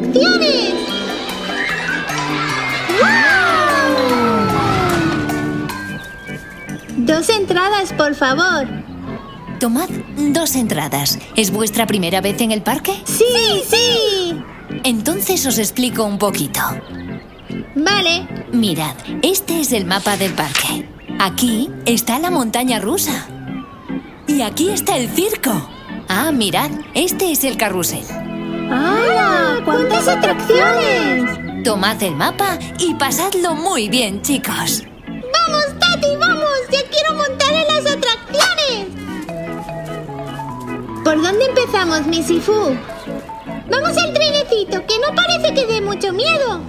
atracciones! ¡Wow! 2 entradas, por favor. Tomad 2 entradas. ¿Es vuestra primera vez en el parque? ¡Sí, sí! Entonces os explico un poquito. Vale. Mirad, este es el mapa del parque. Aquí está la montaña rusa. Y aquí está el circo. Ah, mirad, este es el carrusel. ¡Hala! ¡Cuántas atracciones! Tomad el mapa y pasadlo muy bien, chicos. ¡Vamos, Tati, vamos! ¡Ya quiero montar en las atracciones! ¿Por dónde empezamos, Missy Fu? ¡Vamos al trenecito, que no parece que dé mucho miedo!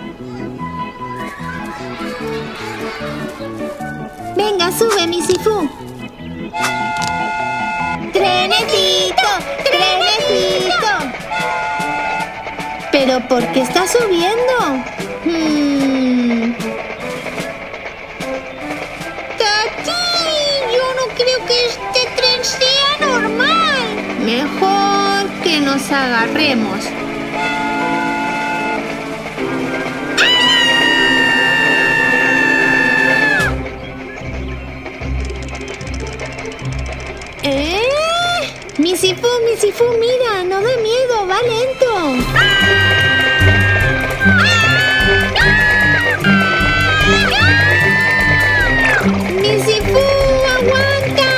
Venga, sube, Missy Fu. ¡Trenecito! ¡Trenecito! ¿Pero por qué está subiendo? ¡Tati! Yo no creo que este tren sea normal. Mejor que nos agarremos. Missy Fu, mira, no da miedo, va lento. Missy Fu, aguanta.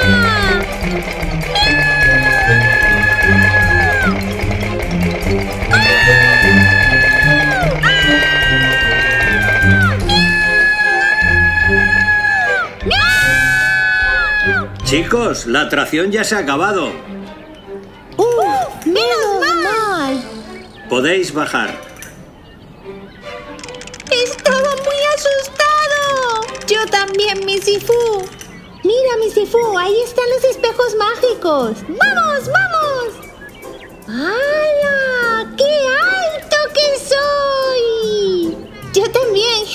Chicos, la atracción ya se ha acabado. ¡Menos mal! Podéis bajar. ¡Estaba muy asustado! Yo también, Missy Fu. Mira, Missy Fu, ahí están los espejos mágicos. ¡Vamos, vamos! ¡Hala! ¡Qué alto que soy! Yo también.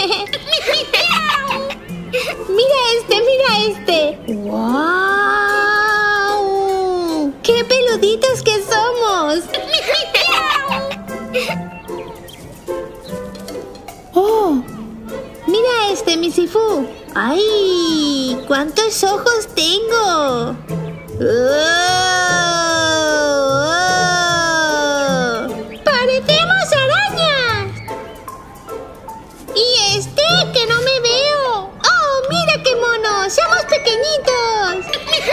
Mira este. ¡Wow! ¡Qué peluditos que somos! ¡Oh! Mira este, Missy Fu. ¡Ay! ¡Cuántos ojos tengo! ¡Parecemos arañas! ¿Y este que no me veo? ¡Oh, mira qué mono! ¡Somos pequeñitos!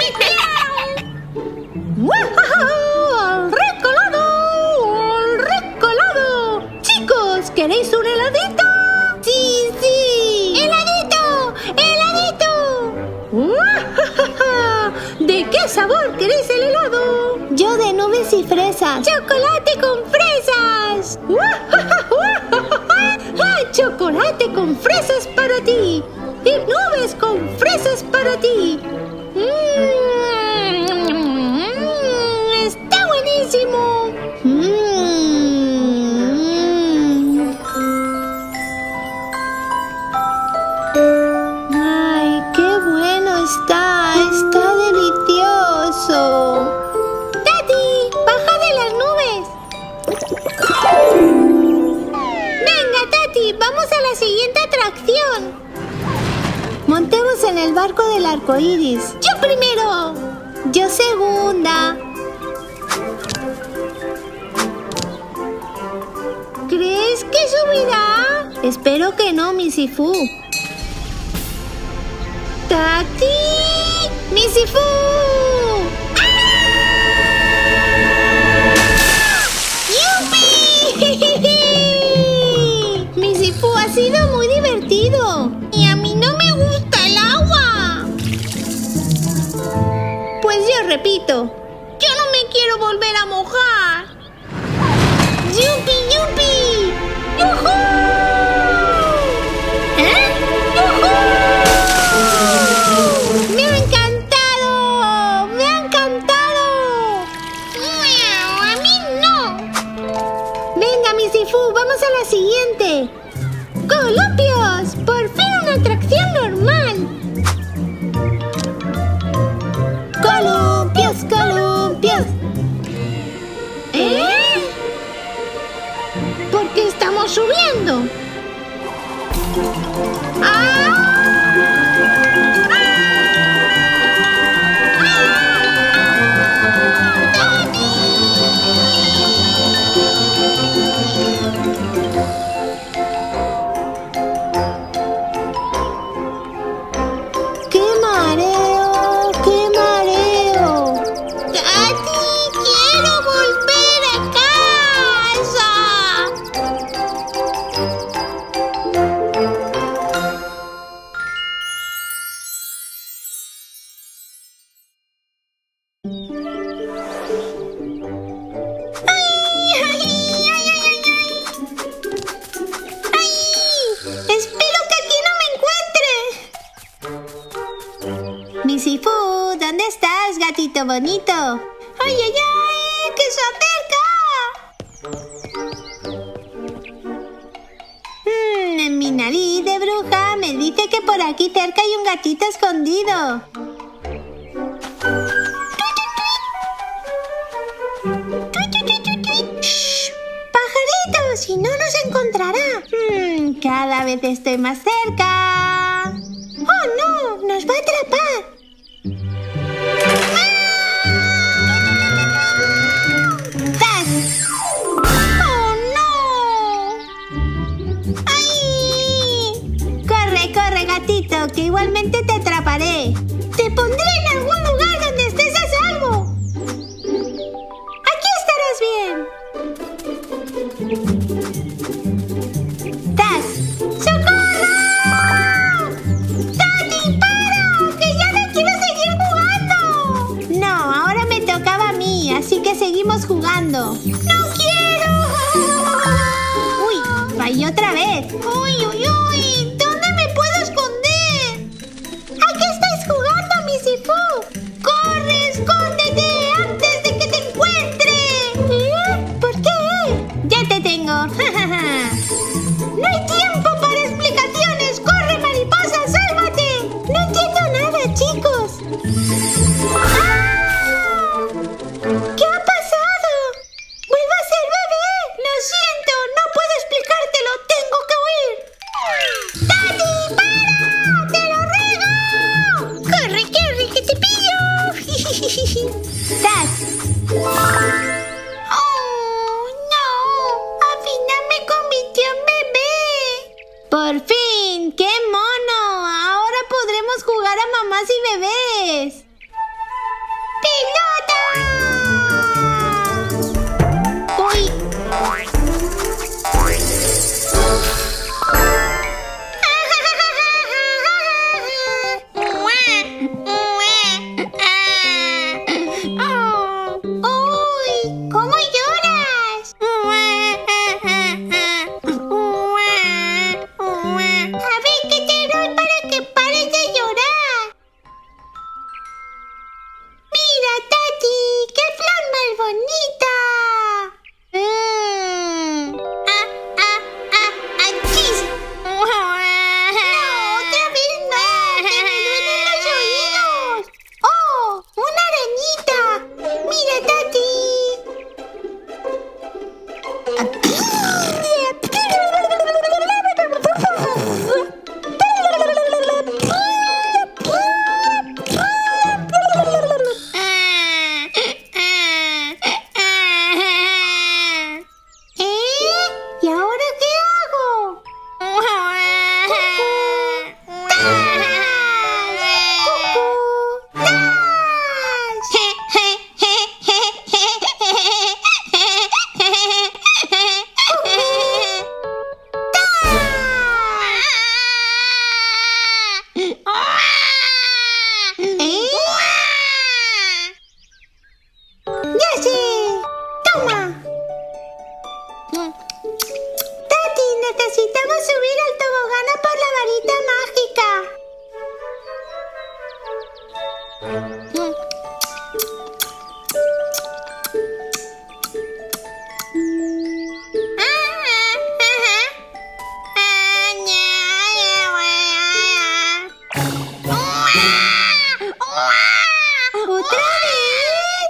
¡Al recolado! ¡Al recolado! Chicos, ¿queréis un heladito? ¡Sí, sí! ¡Heladito! ¡Heladito! ¿De qué sabor queréis el helado? Yo de nubes y fresas. ¡Chocolate con fresas! ¡Chocolate con fresas para ti! ¡Y nubes con fresas para ti! ¡Está buenísimo! ¡Ay, qué bueno está! ¡Está delicioso! ¡Tati! ¡Baja de las nubes! ¡Venga, Tati! ¡Vamos a la siguiente atracción! Montemos en el barco del arco iris. ¡Yo primero! ¡Yo segunda! ¿Crees que subirá? Espero que no, Missy Fu. ¡Tati! ¡Missy Fu! ¡Yupi! Missy Fu, ha sido muy divertido. Y a mí no me gusta el agua. Pues yo repito, yo no me quiero volver a mojar. ¡Yupi, yupi! ¡Yujú! ¡Yujú! ¡Me ha encantado! ¡Me ha encantado! ¡A mí no! Venga, Missy Fu, vamos a la siguiente. ¡Columpios! ¡Por fin una atracción normal! ¡Columpios, columpios! Mi Sifu, ¿dónde estás, gatito bonito? ¡Ay, ay, ay! ¡Que se acerca! En mi nariz de bruja me dice que por aquí cerca hay un gatito escondido. ¡Shh! ¡Pajarito! Si no nos encontrará. Cada vez estoy más cerca. ¡Oh, no! ¡Nos va a atrapar! ¡Tas! ¡Oh, no! ¡Ay! Corre, corre, gatito, que igualmente te atraparé. Te pondré en algún lugar donde estés a salvo. Aquí estarás bien. ¡Tas! ¡Socorro! ¡Tati, para! ¡Que ya no quiero seguir jugando! No, ahora me tocaba a mí, así que seguimos jugando. ¡No quiero! ¡Uy! Fallé otra vez. ¡Uy, uy, uy! ¿Dónde me puedo esconder? ¿A qué estáis jugando, mi Sifu? ¡Corre, escóndete antes de que te encuentre! ¿Eh? ¿Por qué? ¡Ya te tengo! ¡No hay tiempo para explicaciones! ¡Corre, mariposa, sálvate! No entiendo nada, chicos. ¡Ah! ¿Qué ha pasado? ¡Vuelvo a ser bebé! ¡Lo siento! ¡No puedo explicártelo! ¡Tengo que huir! ¡Tati, para! ¡Te lo ruego! ¡Corre, corre, que te pillo! ¡Tas! ¡Oh, no! Al final me convirtió en bebé. ¡Por fin! ¡Qué mono! Ahora podremos jugar a mamás y bebés. ¡Pelota! ¡Uy! ¡Uy! ¿Cómo lloras? A ver, ¿qué te doy para que pares de llorar? Mira, Tati, qué flor más bonita. ¡Achis! No, otra vez no, que me duelen los oídos. ¡Oh, una arañita! Mira, Tati. ¿Y ahora qué hago? ¡Ya sé! ¡Toma! Tati, necesitamos subir al tobogán a por la varita mágica. ¿Otra vez?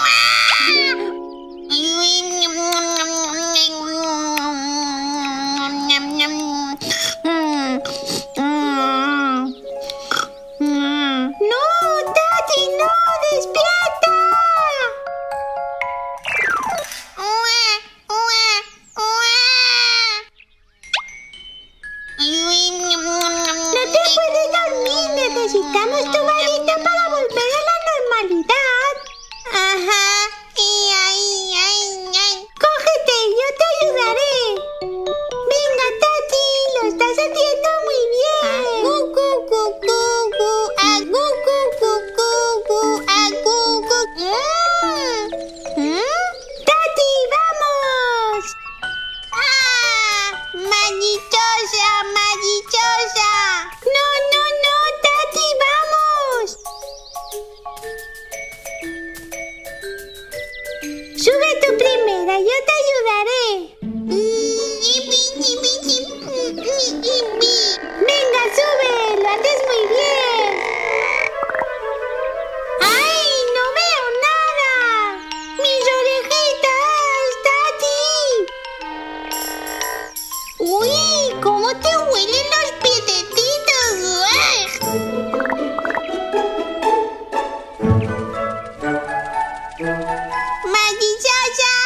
¡No, Tati, no! ¡Despierta! No te puedes dormir. Necesitamos tu varita para volver a la normalidad. Ajá. Cógete, yo te ayudaré. Venga, Tati, lo estás haciendo muy bien. Tati, vamos. ¡Maldichosa! ¡No, Tati, vamos! Espera, yo te ayudaré. Venga, sube, lo haces muy bien. ¡Ay, no veo nada! ¡Mis orejitas, Tati! ¡Uy, cómo te huelen los piececitos! ¡Maquillaya!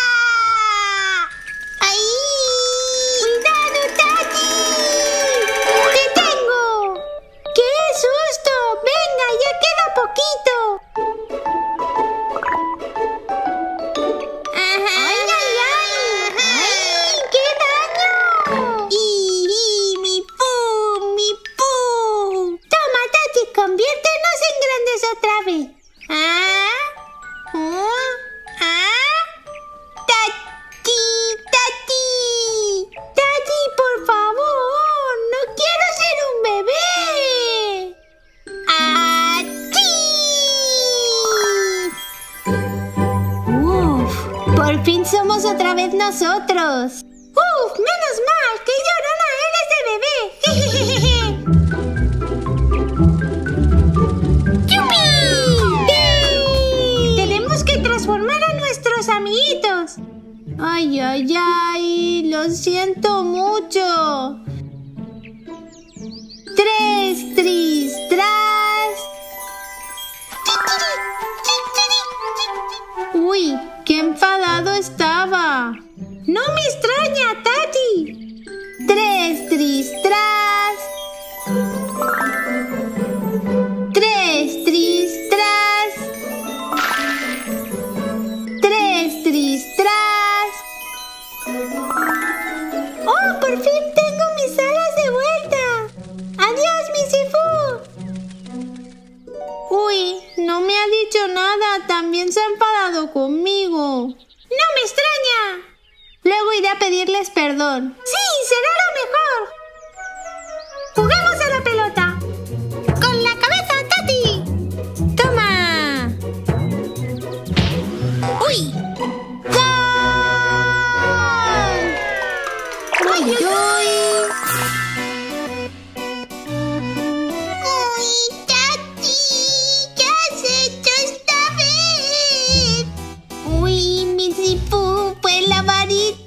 ¡Ay! ¡Cuidado, Tati! ¡Te tengo! ¡Qué susto! ¡Venga, ya queda poquito! ¡Ay, ay, ay! ¡Ay, qué daño! ¡Mi pu! ¡Mi pu! Toma, Tati, conviértenos en grandes otra vez. ¡Tati! ¡Tati! ¡Tati, por favor! ¡No quiero ser un bebé! ¡Achí! ¡Uf! ¡Por fin somos otra vez nosotros! ¡Uf! ¡Menos mal! ¡Qué llorona eres de bebé! ¡Yupi! ¡Sí! Tenemos que transformar a nuestros amiguitos. ¡Ay, ay, ay! ¡Lo siento mucho! ¡Tres, tris, tras! ¡Uy! ¡Qué enfadado estaba! ¡No me extraña, Tati! ¡Tres, tris, tras! ¡Tres, tris, tras! ¡Tres, tris, tras! ¡Oh, por fin tengo mis alas de vuelta! ¡Adiós, mi Sifu! Uy, no me ha dicho nada. También se ha enfadado conmigo. ¡No me extraña! Luego iré a pedirles perdón. ¡Sí, será lo mejor! ¡Juguemos a la pelota! ¡Con la cabeza, Tati! ¡Toma! ¡Uy! ¡Gol! ¡Uy, uy! ¡Uy, Tati! ¿Qué has hecho esta vez? ¡Uy, mi Sifu! ¡Pues la varita!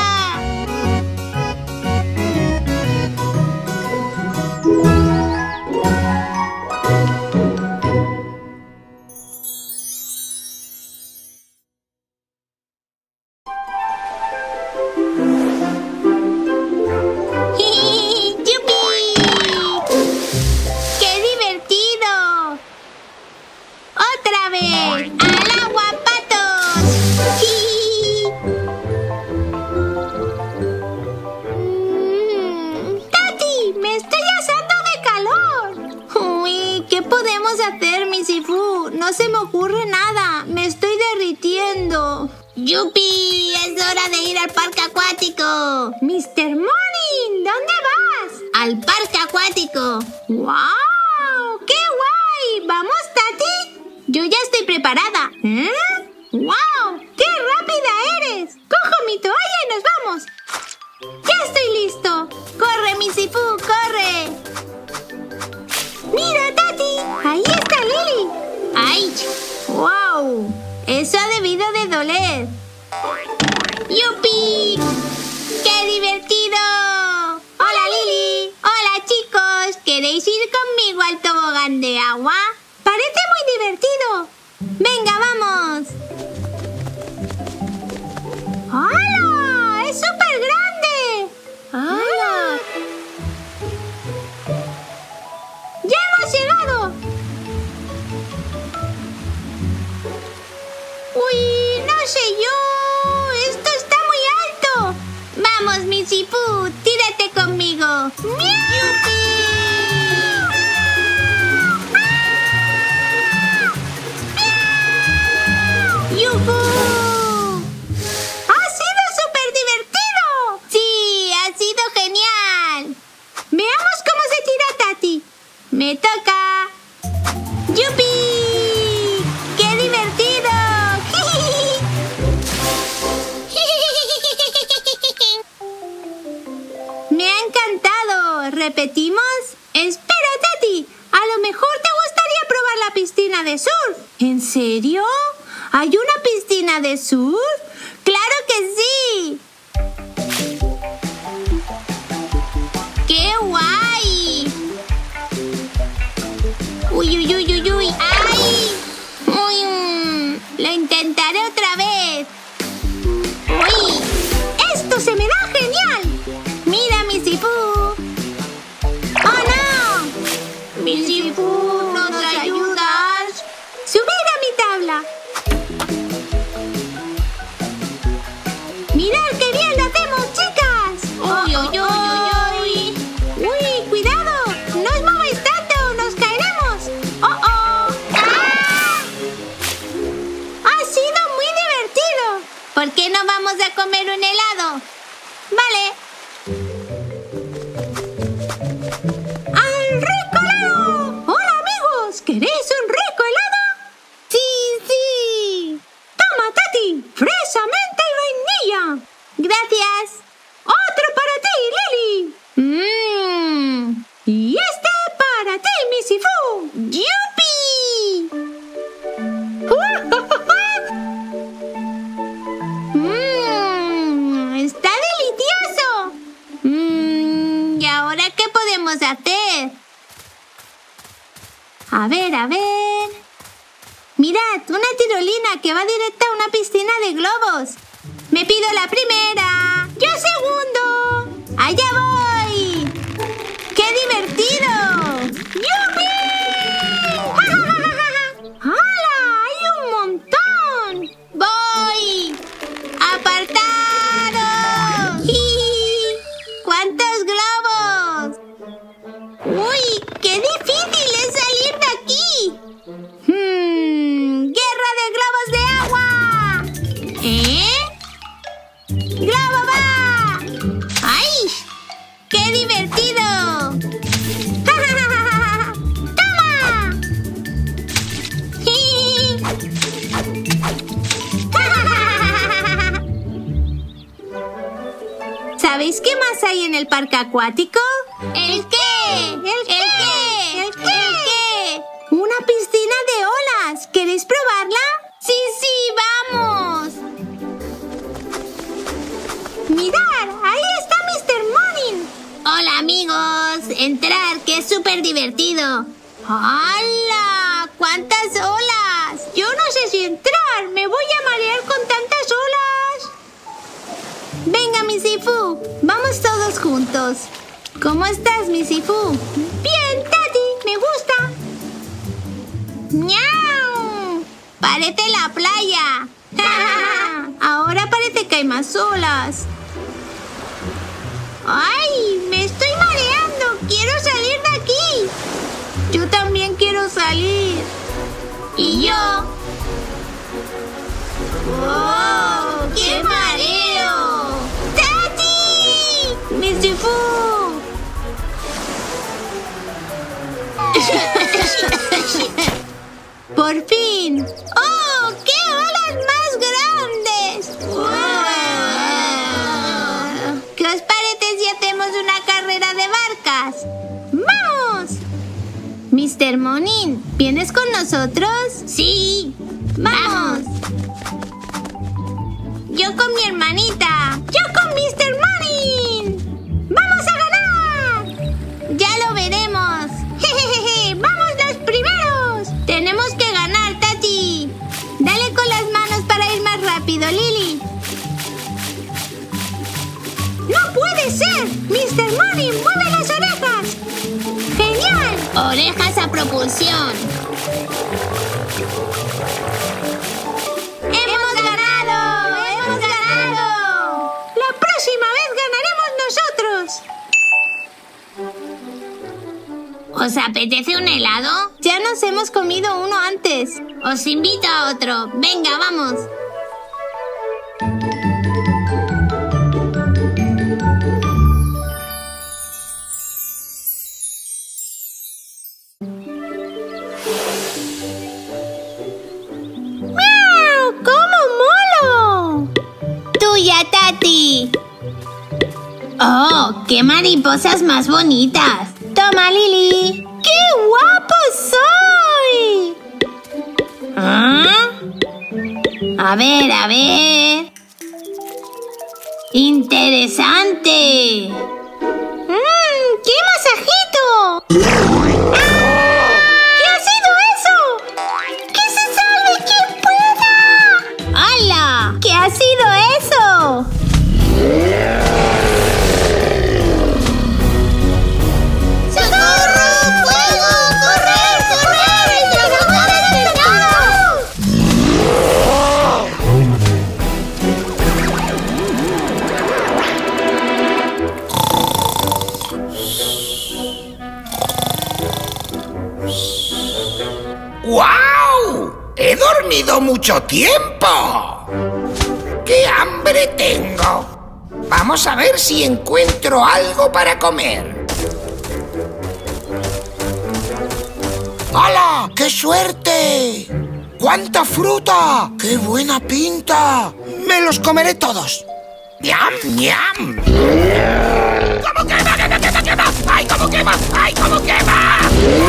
¡Yupi! ¡Qué divertido! ¡Otra vez! ¡Al agua, patos! ¡Tati! ¡Me estoy asando de calor! ¡Uy! ¿Qué podemos hacer, mi Sifu? No se me ocurre nada. Me estoy derritiendo. ¡Yupi! ¡Es hora de ir al parque acuático! ¡Mr. Morning! ¿Dónde vas? ¡Al parque acuático! ¡Wow! ¡Qué guay! ¿Vamos, Tati? Yo ya estoy preparada. ¡Wow! ¡Qué rápida eres! ¡Cojo mi toalla y nos vamos! ¡Ya estoy listo! ¡Corre, mi Sifu! ¡Corre! ¡Mira, Tati! ¡Ahí está Lily! ¡Ay! ¡Wow! Eso ha debido de doler. ¡Yupi! ¡Qué divertido! ¡Hola, Lily! ¡Hola, chicos! ¿Queréis ir conmigo al tobogán de agua? ¡Parece muy divertido! ¡Venga, vamos! ¡Hala! ¡Es súper grande! ¡Hala! ¡Ya hemos llegado! ¡Uy! ¡No sé yo! ¡Esto está muy alto! ¡Vamos, mi Sifu! ¡Tírate conmigo! ¡Yupi! ¡Yujú! ¡Ha sido súper divertido! ¡Sí! ¡Ha sido genial! Veamos cómo se tira Tati. ¡Me toca! ¡Yupi! ¡Qué divertido! piscina de surf. ¿En serio? ¿Hay una piscina de surf? ¡Claro que sí! ¡Qué guay! ¡Uy, uy, uy, uy, uy! ¡Ay! ¡Uy! ¡Lo intentaré otra vez! ¡Uy! ¡Esto se me da genial! ¡Mira, mi Sifu! ¡Oh, no! ¡Mi Sifu, ¿nos ayudas? ¡Subir a mi tabla! ¡Mirad qué bien lo hacemos, chicas! ¡Uy, uy, uy! ¡Uy, cuidado! ¡No os mováis tanto! ¡Nos caeremos! ¡Oh, oh! ¡Ah! ¡Ha sido muy divertido! ¿Por qué no vamos a comer un helado? ¡Vale! ¡Al rico helado! ¡Hola, amigos! ¿Queréis un rico helado? ¡Sí, sí! ¡Toma, Tati! ¡Fresa, menta y vainilla! ¡Gracias! ¡Otro para ti, Lili! ¡Y este para ti, mi Sifu! ¡Yupi! ¡Está delicioso! ¿Y ahora qué podemos hacer? A ver... Mirad, una tirolina que va directa a una piscina de globos. ¡Me pido la primera! ¡Yo segundo! ¡Allá voy! ¡Qué divertido! ¡Yupi! ¡Hala! ¡Hay un montón! ¡Voy! ¡Apartaros! ¡Cuántos globos! ¡Uy! ¡Qué difícil es salir de aquí! ¡Guerra de globos de agua! ¡Globo va! ¡Ay! ¡Qué divertido! ¡Toma! ¿Sabéis qué más hay en el parque acuático? ¿El qué? ¿El qué? ¿El qué? ¡Una piscina de olas! ¿Queréis probarla? ¡Sí, sí! ¡Vamos! ¡Mirad! ¡Ahí está Mr. Morning! ¡Hola, amigos! ¡Entrad, que es súper divertido! ¡Hala! ¡Cuántas olas! Yo no sé si entrar. Me voy a marear con tantas olas. Venga, mi Sifu. Vamos todos juntos. ¿Cómo estás, mi Sifu? Bien, Tati. Me gusta. ¡Miau! Parece la playa. Ahora parece que hay más olas. ¡Ay! ¡Me estoy mareando! ¡Quiero salir de aquí! Yo también quiero salir. ¿Y yo? ¡Oh! ¡Qué mareo! ¡Tati! ¡Mi Sifu! ¡Por fin! ¡Oh! ¡Qué olas más grandes! ¡Wow! ¿Qué os parece si hacemos una carrera de barcas? ¡Vamos! Mr. Morning, ¿vienes con nosotros? ¡Sí! ¡Vamos! Yo con mi hermanita. ¡Yo con Mr. Morning! ¡Vamos a ganar! ¡Ya lo veremos! ¡Jejeje! ¡Vamos los primeros! ¡Tenemos que ganar, Tati! Dale con las manos para ir más rápido, Lili. ¡No puede ser! ¡Mr. Morning, mueve las orejas! ¡Genial! ¡Orejas a propulsión! ¡Hemos ganado! ¡Hemos ganado! ¡La próxima vez ganaremos nosotros! ¿Os apetece un helado? Ya nos hemos comido uno antes. Os invito a otro. Venga, vamos. Tati. ¡Oh! ¡Qué mariposas más bonitas! ¡Toma, Lili! ¡Qué guapo soy! A ver. ¡Interesante! ¡Qué masajito! ¿Qué ha sido eso? ¡Que se salve quien pueda! ¡Hala! ¿Qué ha sido eso? ¡Socorro! ¡Fuego! ¡Correr! ¡El dragón ha despertado! ¡Guau! ¡He dormido mucho tiempo! ¡Qué hambre tengo! Vamos a ver si encuentro algo para comer. ¡Hala! ¡Qué suerte! ¡Cuánta fruta! ¡Qué buena pinta! ¡Me los comeré todos! ¡Ñam, ñam! ¿Cómo quema? ¡Quema! ¡Ay, cómo quema! ¡Ay, cómo quema!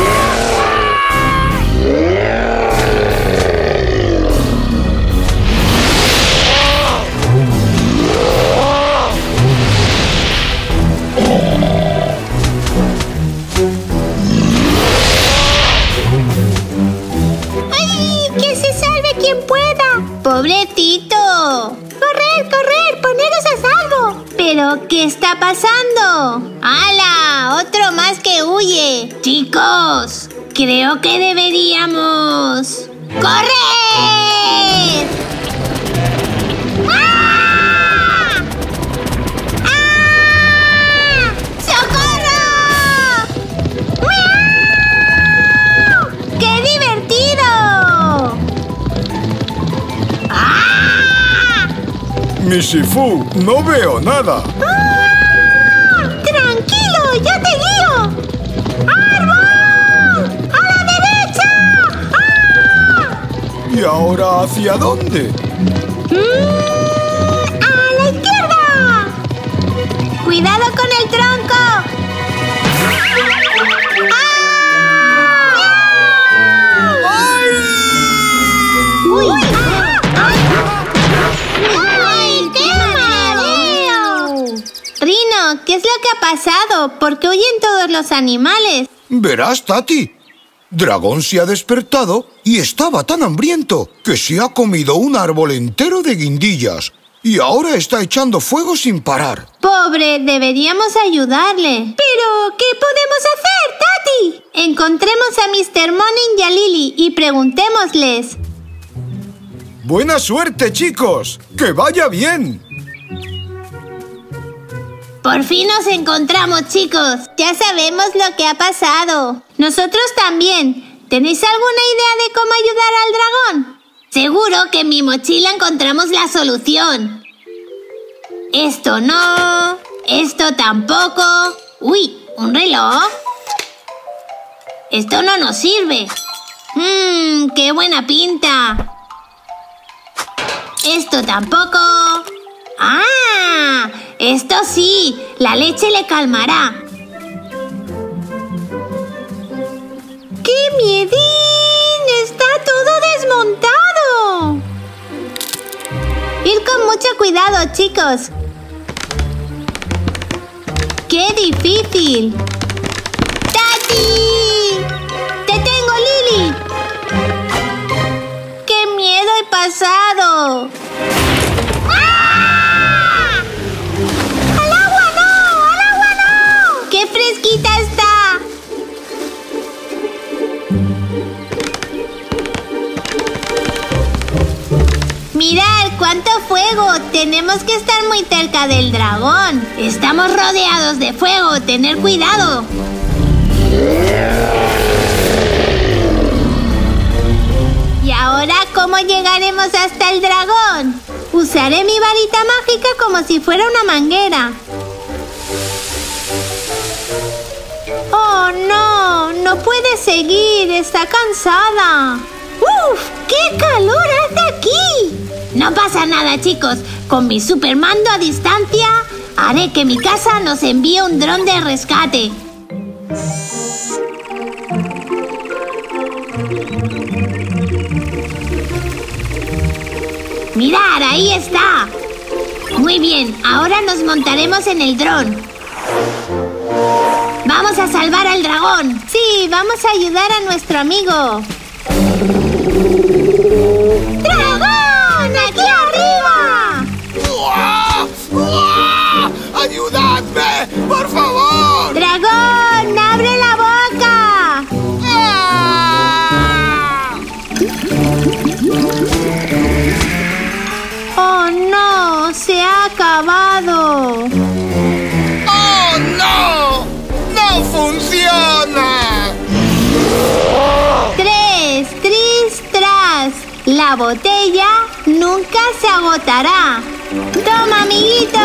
¡Ay! ¡Que se salve quien pueda! ¡Pobrecito! ¡Correr! ¡Poneros a salvo! ¿Pero qué está pasando? ¡Hala! ¡Otro más que huye! ¡Chicos! Creo que deberíamos... ¡correr! ¡Ah! ¡Ah! ¡Socorro! ¡Miau! ¡Qué divertido! ¡Ah! Misifú, no veo nada. ¡Ah! ¡Tranquilo! ¡Yo te guío! ¡Árbol! ¡A la derecha! ¡Ah! ¿Y ahora hacia dónde? ¡A la izquierda! ¡Cuidado con el tronco! ¡Uy! ¡Ay, qué mareo! Rino, ¿qué es lo que ha pasado? ¿Por qué huyen todos los animales? Verás, Tati. Dragón se ha despertado y estaba tan hambriento que se ha comido un árbol entero de guindillas y ahora está echando fuego sin parar. Pobre, deberíamos ayudarle. ¿Pero qué podemos hacer, Tati? Encontremos a Mr. Morning y a Lily y preguntémosles. ¡Buena suerte, chicos! ¡Que vaya bien! Por fin nos encontramos, chicos. Ya sabemos lo que ha pasado. Nosotros también. ¿Tenéis alguna idea de cómo ayudar al dragón? Seguro que en mi mochila encontramos la solución. Esto no. Esto tampoco. Uy, ¿un reloj? Esto no nos sirve. ¡Qué buena pinta! Esto tampoco. ¡Ah! Esto sí, la leche le calmará. ¡Qué miedín! ¡Está todo desmontado! Ir con mucho cuidado, chicos. ¡Qué difícil! ¡Tati! ¡Te tengo, Lily! ¡Qué miedo he pasado! ¡Ah! ¡Al agua no! ¡Al agua no! ¡Qué fresquita está! ¡Mirad cuánto fuego! Tenemos que estar muy cerca del dragón. Estamos rodeados de fuego. ¡Tener cuidado! ¿Y ahora cómo llegaremos hasta el dragón? Usaré mi varita mágica como si fuera una manguera. ¡Oh, no! ¡No puede seguir! ¡Está cansada! ¡Uf! ¡Qué calor hace aquí! No pasa nada, chicos. Con mi supermando a distancia, haré que mi casa nos envíe un dron de rescate. ¡Mirad, ahí está! Muy bien, ahora nos montaremos en el dron. ¡Vamos a salvar al dragón! ¡Sí, vamos a ayudar a nuestro amigo! ¡Dragón! ¡Aquí arriba! ¡Uah! ¡Uah! ¡Ayudadme! ¡Por favor! ¡Dragón! ¡Abre la boca! ¡Ah! ¡Oh, no! ¡Se ha acabado! ¡Oh, no! ¡No funciona! ¡Tres, tris, tras! La botella nunca se agotará. ¡Toma, amiguito!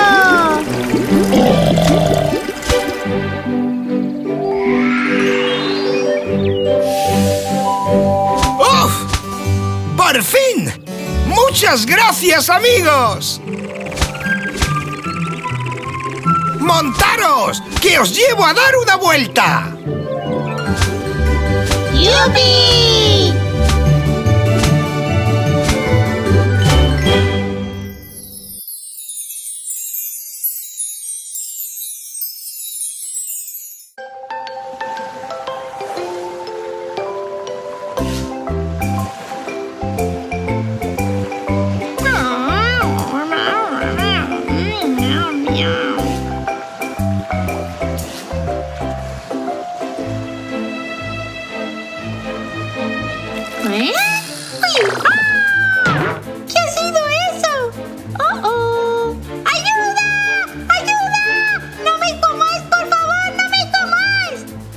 ¡Uf! ¡Por fin! ¡Muchas gracias, amigos! ¡Montaros! ¡Que os llevo a dar una vuelta! ¡Yupi! ¿Eh? ¡Uy! ¡Ah! ¿Qué ha sido eso? ¡Oh, oh! ¡Ayuda! ¡Ayuda! ¡No me comáis, por favor! ¡No me comáis!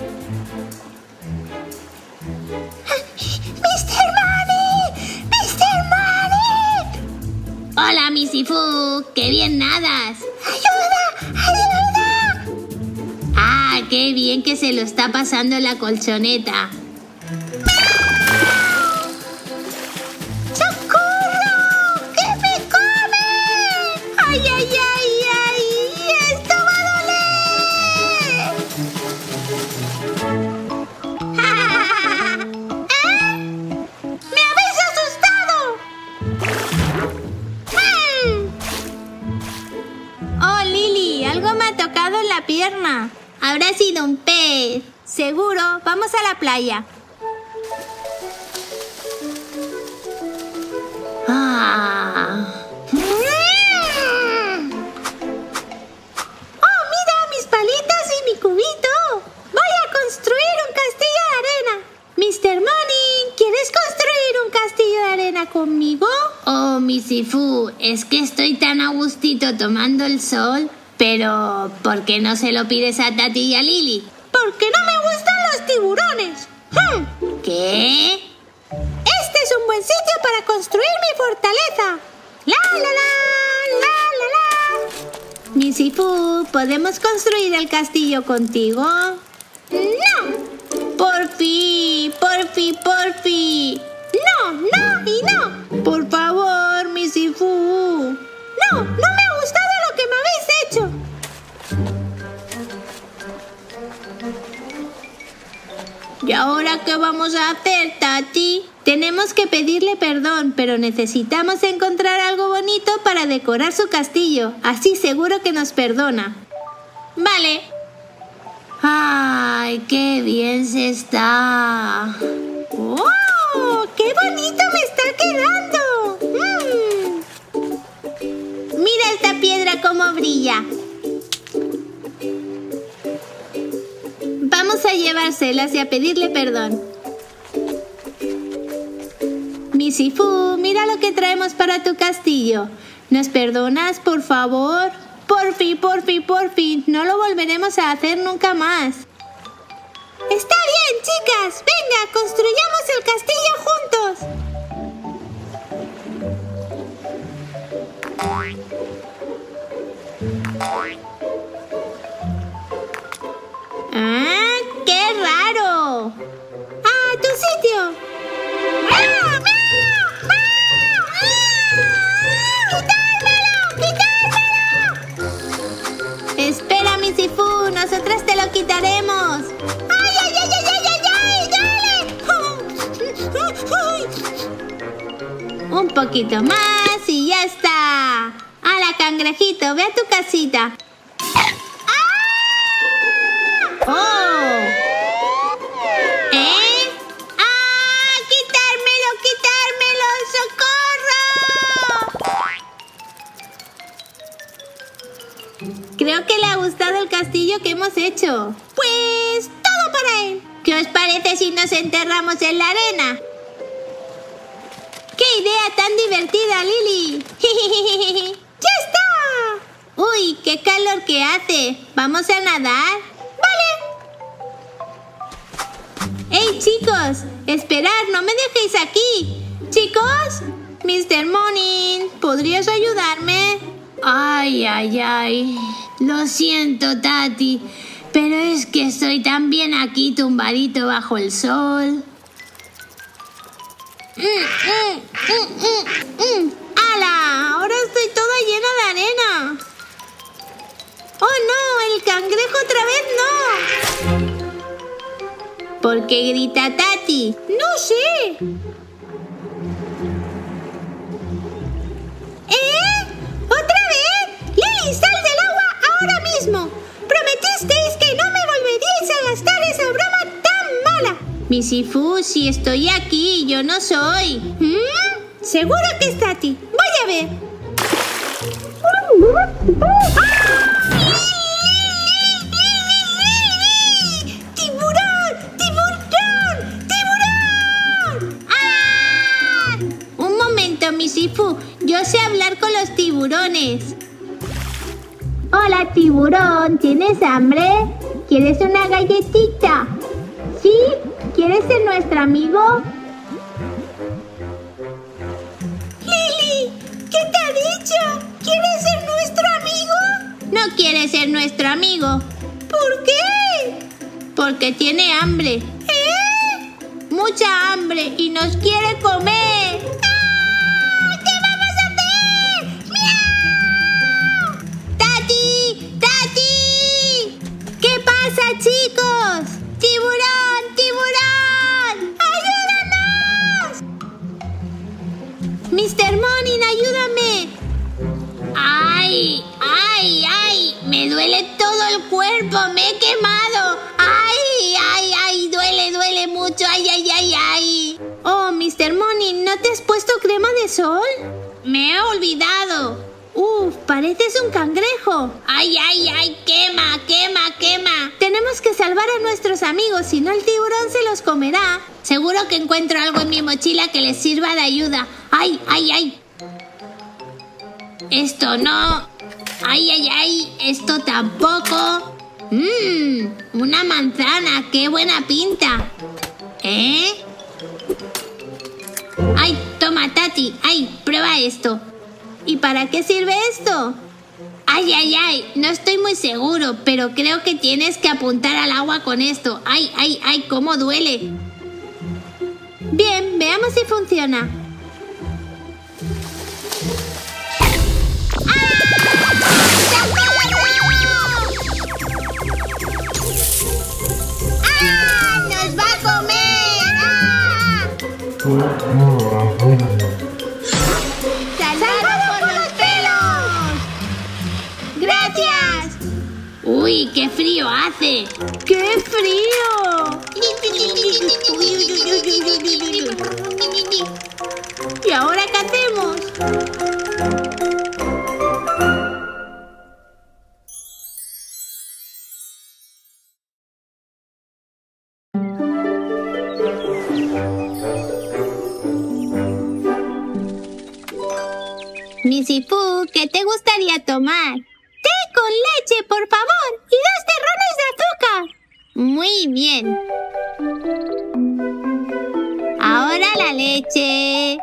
¡Mr. Money! ¡Mr. Money! ¡Hola, Misifu! ¡Qué bien nadas! ¡Ayuda! ¡Ayuda! ¡Ah, qué bien que se lo está pasando en la colchoneta! ¡Ay, ay, ay, ay! ¡Esto va a doler! ¿Eh? ¡Me habéis asustado! ¡Oh, Lily! Algo me ha tocado en la pierna. Habrá sido un pez. Seguro. Vamos a la playa. ¡Ah! Palitos y mi cubito. Voy a construir un castillo de arena. Mr. Money, ¿quieres construir un castillo de arena conmigo? Oh, Misifu, es que estoy tan a gustito tomando el sol. Pero, ¿por qué no se lo pides a Tati y a Lily? Porque no me gustan los tiburones. ¿Qué? Este es un buen sitio para construir mi fortaleza. La, la, la, la, la, la. Misifu, ¿podemos construir el castillo contigo? ¡No! ¡Porfi! ¡Porfi! ¡Porfi! ¡No! ¡No! ¡Y no! ¡Por favor, Misifu! ¡No! ¡No me ha gustado lo que me habéis hecho! ¿Y ahora qué vamos a hacer, Tati? Tenemos que pedirle perdón, pero necesitamos encontrar algo bonito para decorar su castillo. Así seguro que nos perdona. Vale. ¡Ay, qué bien se está! ¡Wow! ¡Qué bonito me está quedando! ¡Mira esta piedra cómo brilla! Vamos a llevárselas y a pedirle perdón. Misifu, mira lo que traemos para tu castillo. ¿Nos perdonas, por favor? Porfi, porfi, porfi. No lo volveremos a hacer nunca más. Está bien, chicas. Venga, construyamos el castillo juntos. ¡Ah! ¡Qué raro! ¡Ah, tu sitio! ¡Ah! Espera, Misifu, nosotras te lo quitaremos. ¡Ay, ay, ay, ay, ay, ay, ay! ¡Dale! Un poquito más y y ya está. ¡Hala, cangrejito! ¡Ve a tu casita! ¡Ah! ¡Oh! ¿Eh? ¡Ah! ¡Quitármelo, quitármelo! ¡Socorro! Creo que le ha gustado el castillo que hemos hecho. Pues todo para él. ¿Qué os parece si nos enterramos en la arena? ¡Qué idea tan divertida, Lily! ¡Ya está! ¡Uy, qué calor que hace! ¿Vamos a nadar? ¡Vale! ¡Hey, chicos! ¡Esperad! ¡No me dejéis aquí! ¿Chicos? Mr. Morning, ¿podrías ayudarme? Ay, ay, ay. Lo siento, Tati, pero es que estoy tan bien aquí tumbadito bajo el sol. ¡Hala! Ahora estoy toda llena de arena. ¡Oh, no! ¡El cangrejo otra vez no! ¿Por qué grita Tati? ¡No sé! ¿Otra vez? ¡Lily, sal del agua ahora mismo! ¡Prometisteis que no me volveríais a gastar esa broma tan mala! Missy Fu, si estoy aquí, yo no soy. Seguro que es Tati. Voy a ver. ¡Tiburón! ¡Tiburón! ¡Tiburón! ¡Ah! Un momento, Missy Fu. Yo sé hablar con los tiburones. Hola, tiburón. ¿Tienes hambre? ¿Quieres una galletita? ¿Sí? ¿Quieres ser nuestro amigo? Lily, ¿qué te ha dicho? ¿Quieres ser nuestro amigo? No quiere ser nuestro amigo. ¿Por qué? Porque tiene hambre. Mucha hambre y nos quiere comer. ¡Ah! ¿Qué vamos a hacer? ¡Miau! ¡Tati! ¡Tati! ¿Qué pasa, chicos? ¡Tiburón! ¡Tiburón! ¡Ayúdanos! Mr. Morning, ayúdame. ¡Ay! ¡Ay! ¡Ay! Me duele todo el cuerpo. Me he quemado. ¡Ay! ¡Ay! ¡Ay! Duele, duele mucho. ¡Ay! ¡Ay! ¡Ay! ¡Ay! Oh, Mr. Morning, ¿no te has puesto crema de sol? Me he olvidado. Pareces un cangrejo. ¡Ay! ¡Ay! ¡Ay! ¡Quema! ¡Quema! ¡Quema! Tenemos que salvar a nuestros amigos, si no el tiburón se los comerá. Seguro que encuentro algo en mi mochila que les sirva de ayuda. ¡Ay! ¡Ay! ¡Ay! Esto no. ¡Ay! ¡Ay! ¡Ay! Esto tampoco. Una manzana. ¡Qué buena pinta! ¡Ay! Toma, Tati. ¡Ay! Prueba esto. ¿Y para qué sirve esto? ¡Ay! ¡Ay! ¡Ay! No estoy muy seguro, pero creo que tienes que apuntar al agua con esto. ¡Ay! ¡Ay! ¡Ay! ¡Cómo duele! Bien, veamos si funciona. ¡Nos va a comer! ¡Salvado por los pelos! ¡Gracias! ¡Uy, qué frío hace! ¡Qué frío! ¿Y ahora qué hacemos? Missy Fu, ¿qué te gustaría tomar? ¡Té con leche, por favor! ¡Y 2 terrones de azúcar! Muy bien. Ahora la leche.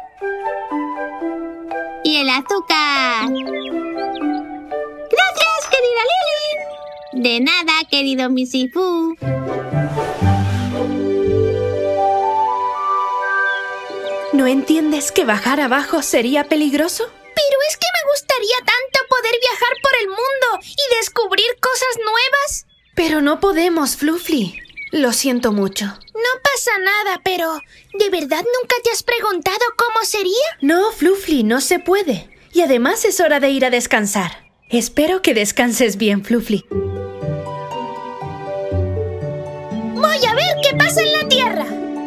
Y el azúcar. ¡Gracias, querida Lily! De nada, querido Missy Fu. ¿No entiendes que bajar abajo sería peligroso? Pero es que me gustaría tanto poder viajar por el mundo y descubrir cosas nuevas. Pero no podemos, Fluffy. Lo siento mucho. No pasa nada, pero ¿de verdad nunca te has preguntado cómo sería? No, Fluffy, no se puede. Y además es hora de ir a descansar. Espero que descanses bien, Fluffy. Voy a ver qué pasa en la Tierra.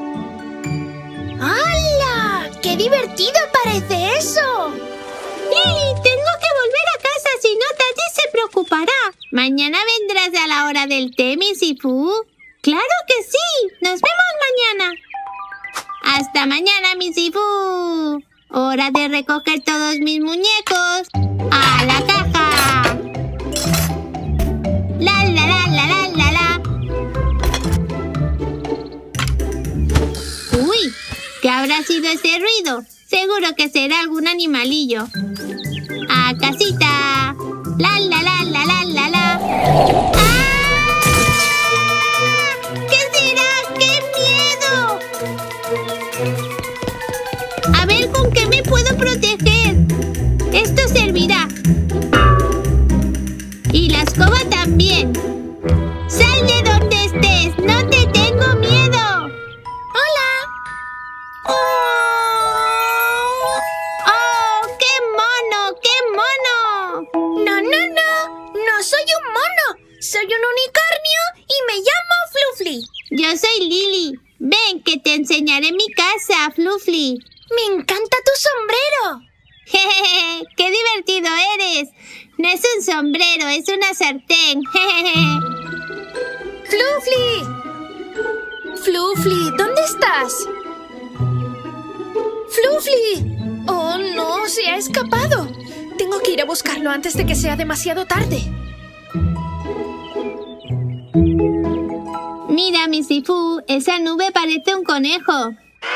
¡Hala! ¡Qué divertido parece eso! Lily, tengo que volver a casa, si no Tati se preocupará. ¿Mañana vendrás a la hora del té, Missy Fu? ¡Claro que sí! ¡Nos vemos mañana! ¡Hasta mañana, Missy Fu! ¡Hora de recoger todos mis muñecos! ¡A la caja! ¡La, la, la, la, la, la, la! ¡Uy! ¿Qué habrá sido ese ruido? Seguro que será algún animalillo. ¡A casita! ¡La, la, la, la, la, la, la! ¡Ah! ¿Qué será? ¡Qué miedo! A ver con qué me puedo proteger. Esto servirá. Y la escoba también. ¡Sal de donde estés! ¡No te tengo miedo! ¡Hola! ¡Oh! ¡Qué mono! ¡Qué mono! No, no, no. No soy un mono. Soy un unicornio y me llamo Fluffy. Yo soy Lily. Ven, que te enseñaré mi casa, Fluffy. Me encanta tu sombrero. Jejeje, ¡qué divertido eres! No es un sombrero, es una sartén. Jejeje. ¡Fluffy! ¡Fluffy! ¿Dónde estás? ¡Fluffy! ¡Oh, no! ¡Se ha escapado! Tengo que ir a buscarlo antes de que sea demasiado tarde. Mira, Missy Fu, esa nube parece un conejo.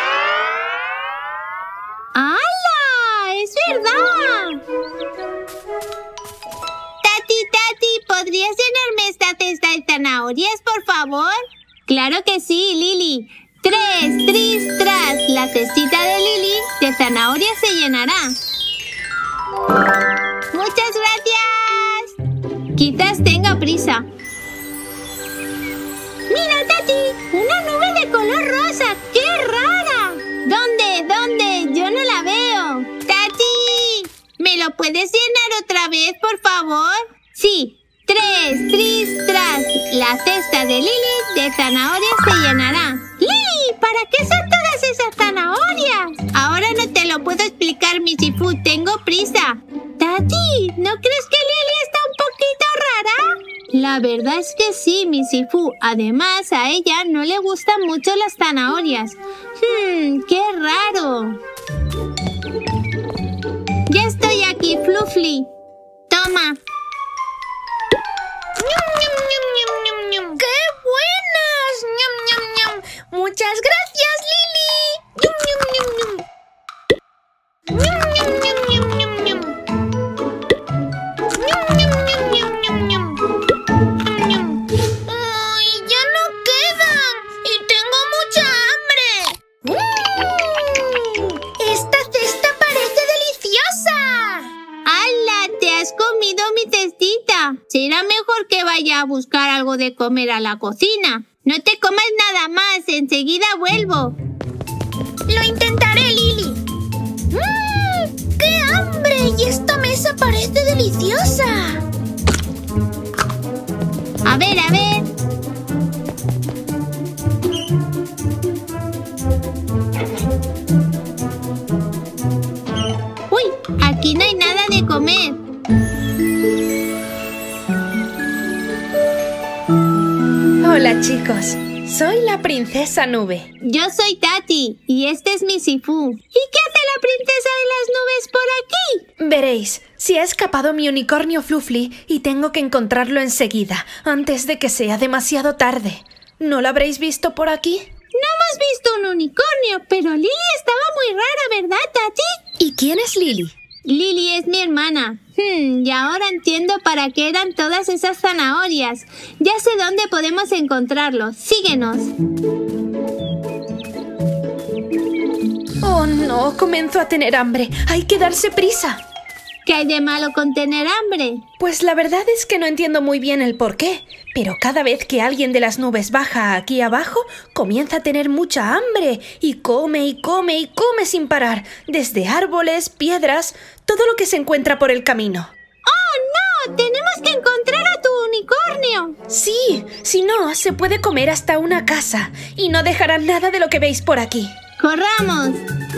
¡Hala! ¡Es verdad! Tati, ¿podrías llenarme esta cesta de zanahorias, por favor? ¡Claro que sí, Lily! 3, tris, tras. La cestita de Lily de zanahorias se llenará. ¡Muchas gracias! Quizás tenga prisa. ¡Mira, Tati! ¡Una nube de color rosa! ¡Qué rara! ¿Dónde? Yo no la veo. ¡Tati! ¿Me lo puedes llenar otra vez, por favor? Sí. 3, tris, tras. La cesta de Lily de zanahorias se llenará. ¡Lily! ¿Para qué son todas esas zanahorias? Ahora no te lo puedo explicar, Missy Fu. Tengo prisa. Tati, ¿no crees que Lily está un poquito rara? La verdad es que sí, Missy Fu. Además, a ella no le gustan mucho las zanahorias. ¡Qué raro! Ya estoy aquí, Fluffy. Toma. ¡Qué buenas! ¡Ñam, ñam, ñam! ¡Muchas gracias, Lily! ¡Ñam, ñam, ñam, ñam! ¡Ñam, ñam, ñam, ñam, ñam, ñam! ¡Ñam, ñam, ñam, ñam, ñam, ñam! ¡Ñam! ¡Ay, ya no quedan! ¡Y tengo mucha hambre! ¡Esta cesta parece deliciosa! ¡Hala! ¡Te has comido mi cestita! Será mejor que vaya a buscar algo de comer a la cocina. No te comas nada más, enseguida vuelvo. Lo intentaré, Lily. ¡Qué hambre! Y esta mesa parece deliciosa. A ver. ¡Uy! Aquí no hay nada de comer. Hola, chicos. Soy la princesa Nube. Yo soy Tati y este es Missy Fu. ¿Y qué hace la princesa de las nubes por aquí? Veréis, se ha escapado mi unicornio Fluffy y tengo que encontrarlo enseguida, antes de que sea demasiado tarde. ¿No lo habréis visto por aquí? No hemos visto un unicornio, pero Lily estaba muy rara, ¿verdad, Tati? ¿Y quién es Lily? Lily es mi hermana. Y ahora entiendo para qué eran todas esas zanahorias. Ya sé dónde podemos encontrarlos. Síguenos. Oh, no, comienzo a tener hambre. Hay que darse prisa. ¿Qué hay de malo con tener hambre? Pues la verdad es que no entiendo muy bien el por qué, pero cada vez que alguien de las nubes baja aquí abajo, comienza a tener mucha hambre y come y come y come sin parar, desde árboles, piedras, todo lo que se encuentra por el camino. ¡Oh, no! ¡Tenemos que encontrar a tu unicornio! Sí, si no, se puede comer hasta una casa y no dejarán nada de lo que veis por aquí. ¡Corramos!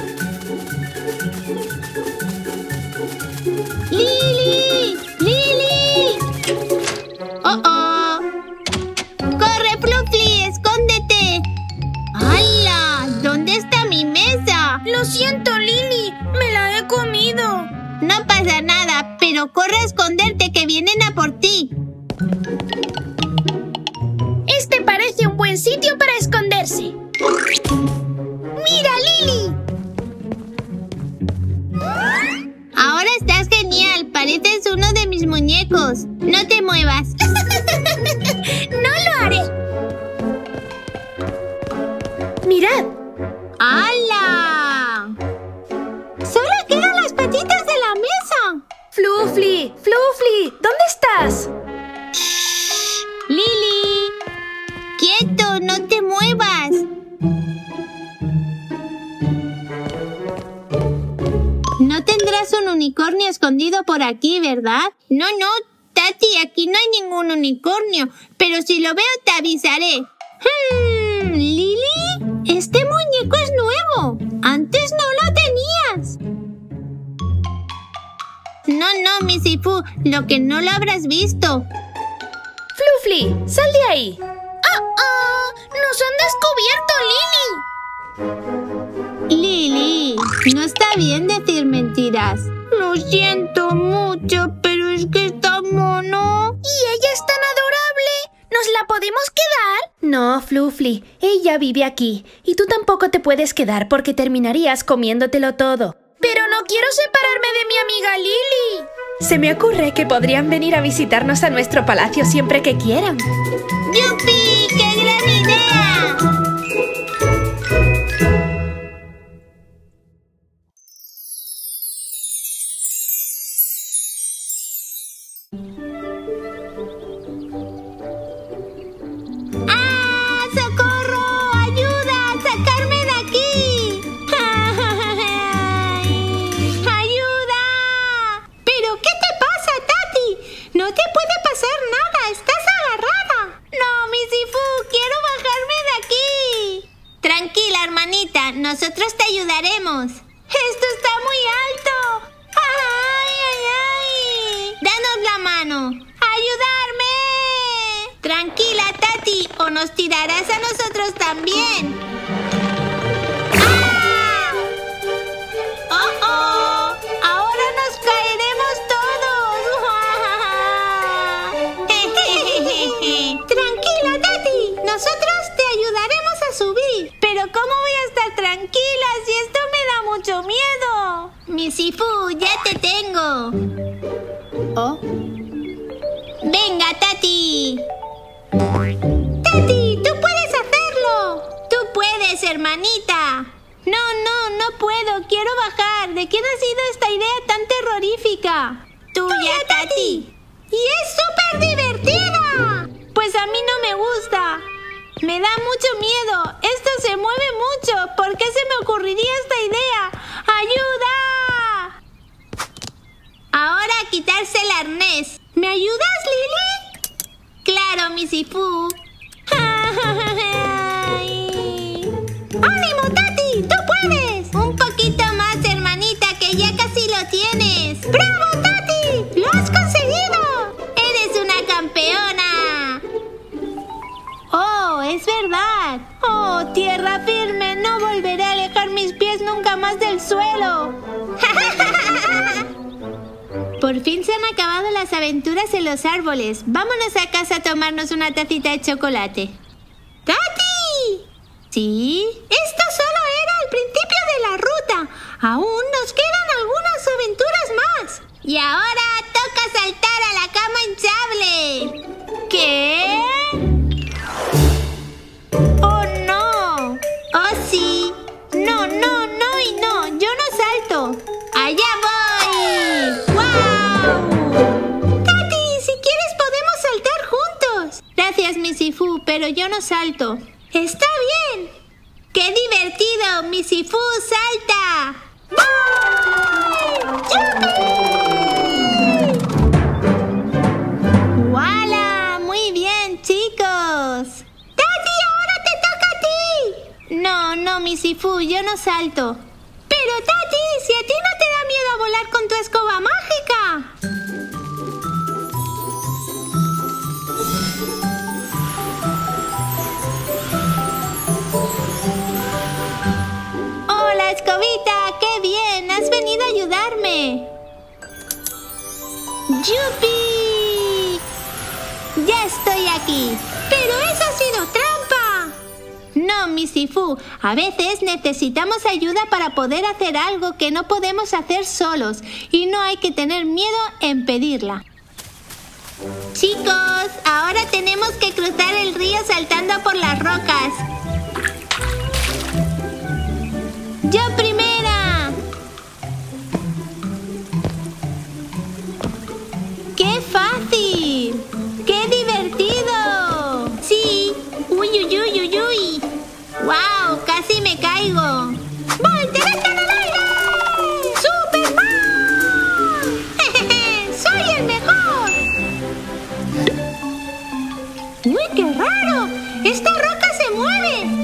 ¡Lili! ¡Lili! ¡Oh, oh! ¡Corre, Fluffy! ¡Escóndete! ¡Hala! ¿Dónde está mi mesa? Lo siento, Lili. Me la he comido. No pasa nada, pero corre a esconderte que vienen a por ti. Este parece un buen sitio para esconderse. ¡Mira, Lili! Ahora estás genial, pareces uno de mis muñecos. No te muevas. ¡No lo haré! ¡Mirad! ¡Hala! ¡Solo quedan las patitas de la mesa! ¡Fluffy! ¡Fluffy! ¿Dónde estás? ¡Lili! ¡Quieto! ¡No te muevas! No tendrás un unicornio escondido por aquí, ¿verdad? No, Tati, aquí no hay ningún unicornio. Pero si lo veo te avisaré. ¿Lili? Este muñeco es nuevo. Antes no lo tenías. No, Missy Fu, lo que no lo habrás visto. ¡Fluffy! ¡Sal de ahí! ¡Oh! ¡Nos han descubierto, Lili! Lili, no está bien decir mentiras. Lo siento mucho, pero es que está mono. Y ella es tan adorable. ¿Nos la podemos quedar? No, Fluffy, ella vive aquí y tú tampoco te puedes quedar porque terminarías comiéndotelo todo. Pero no quiero separarme de mi amiga Lili. Se me ocurre que podrían venir a visitarnos a nuestro palacio siempre que quieran. ¡Yupi! ¡Qué gran idea! ¡Ah! ¡Socorro! ¡Ayuda! ¡Sacarme de aquí! ¡Ayuda! ¿Pero qué te pasa, Tati? No te puede pasar nada. Estás agarrada. No, Missy Fu, quiero bajarme de aquí. Tranquila, hermanita. Nosotros te ayudaremos. Esto está muy alto. ¡Ay, ay, ay! ¡Danos la mano! ¡Ayudarme! Tranquila, Tati, o nos tirarás a nosotros también. ¡Ah! ¡Oh, oh! ¡Ahora nos caeremos todos! Tranquila, Tati, nosotros te ayudaremos a subir. Pero ¿cómo voy a estar tranquila si esto me da mucho miedo? Missy Fu, ya te tengo. ¿Oh? ¡Venga, Tati! ¡Tati, tú puedes hacerlo! ¡Tú puedes, hermanita! No puedo. Quiero bajar. ¿De quién ha sido esta idea tan terrorífica? ¡Tuya, Tati! ¡Y es súper divertida! Pues a mí no me gusta. Me da mucho miedo. Esto se mueve mucho. ¿Por qué se me ocurriría esta idea? ¡Ayuda! Ahora a quitarse el arnés. ¿Me ayudas, Lili? Claro, Missy Fu. ¡Ánimo, Tati! ¡Tú puedes! Un poquito más, hermanita, que ya casi lo tienes. ¡Bravo, Tati! ¡Lo has conseguido! ¡Eres una campeona! ¡Oh, es verdad! ¡Oh, tierra firme! No volveré a alejar mis pies nunca más del suelo. Por fin se han acabado las aventuras en los árboles. Vámonos a casa a tomarnos una tacita de chocolate. ¡Tati! ¿Sí? Esto solo era el principio de la ruta. Aún nos quedan algunas aventuras más. Y ahora toca saltar a la cama hinchable. ¿Qué? ¡Oh, no! ¡Oh, sí! No, y no. Yo no salto. ¡Allá voy! ¡Guau! no salto. ¡Está bien! ¡Qué divertido! ¡Mi Sifú salta! ¡Voy! ¡Yupi! ¡Wala! ¡Muy bien, chicos! ¡Tati, ahora te toca a ti! No, mi Sifú, yo no salto. Pero, Tati, si a ti no te da miedo volar con tu escoba mágica. Hola, escobita, qué bien, has venido a ayudarme. ¡Yupi! Ya estoy aquí. Pero eso ha sido trampa. No, mi Sifú, a veces necesitamos ayuda para poder hacer algo que no podemos hacer solos y no hay que tener miedo en pedirla. Chicos, ahora tenemos que cruzar el río saltando por las rocas. ¡Yo primera! ¡Qué fácil! ¡Qué divertido! ¡Sí! ¡Uy, uy, uy, uy, uy! ¡Wow! ¡Casi me caigo! ¡Voltereta en el aire! ¡Superman! ¡Jejeje! ¡Soy el mejor! ¡Uy, qué raro! ¡Esta roca se mueve!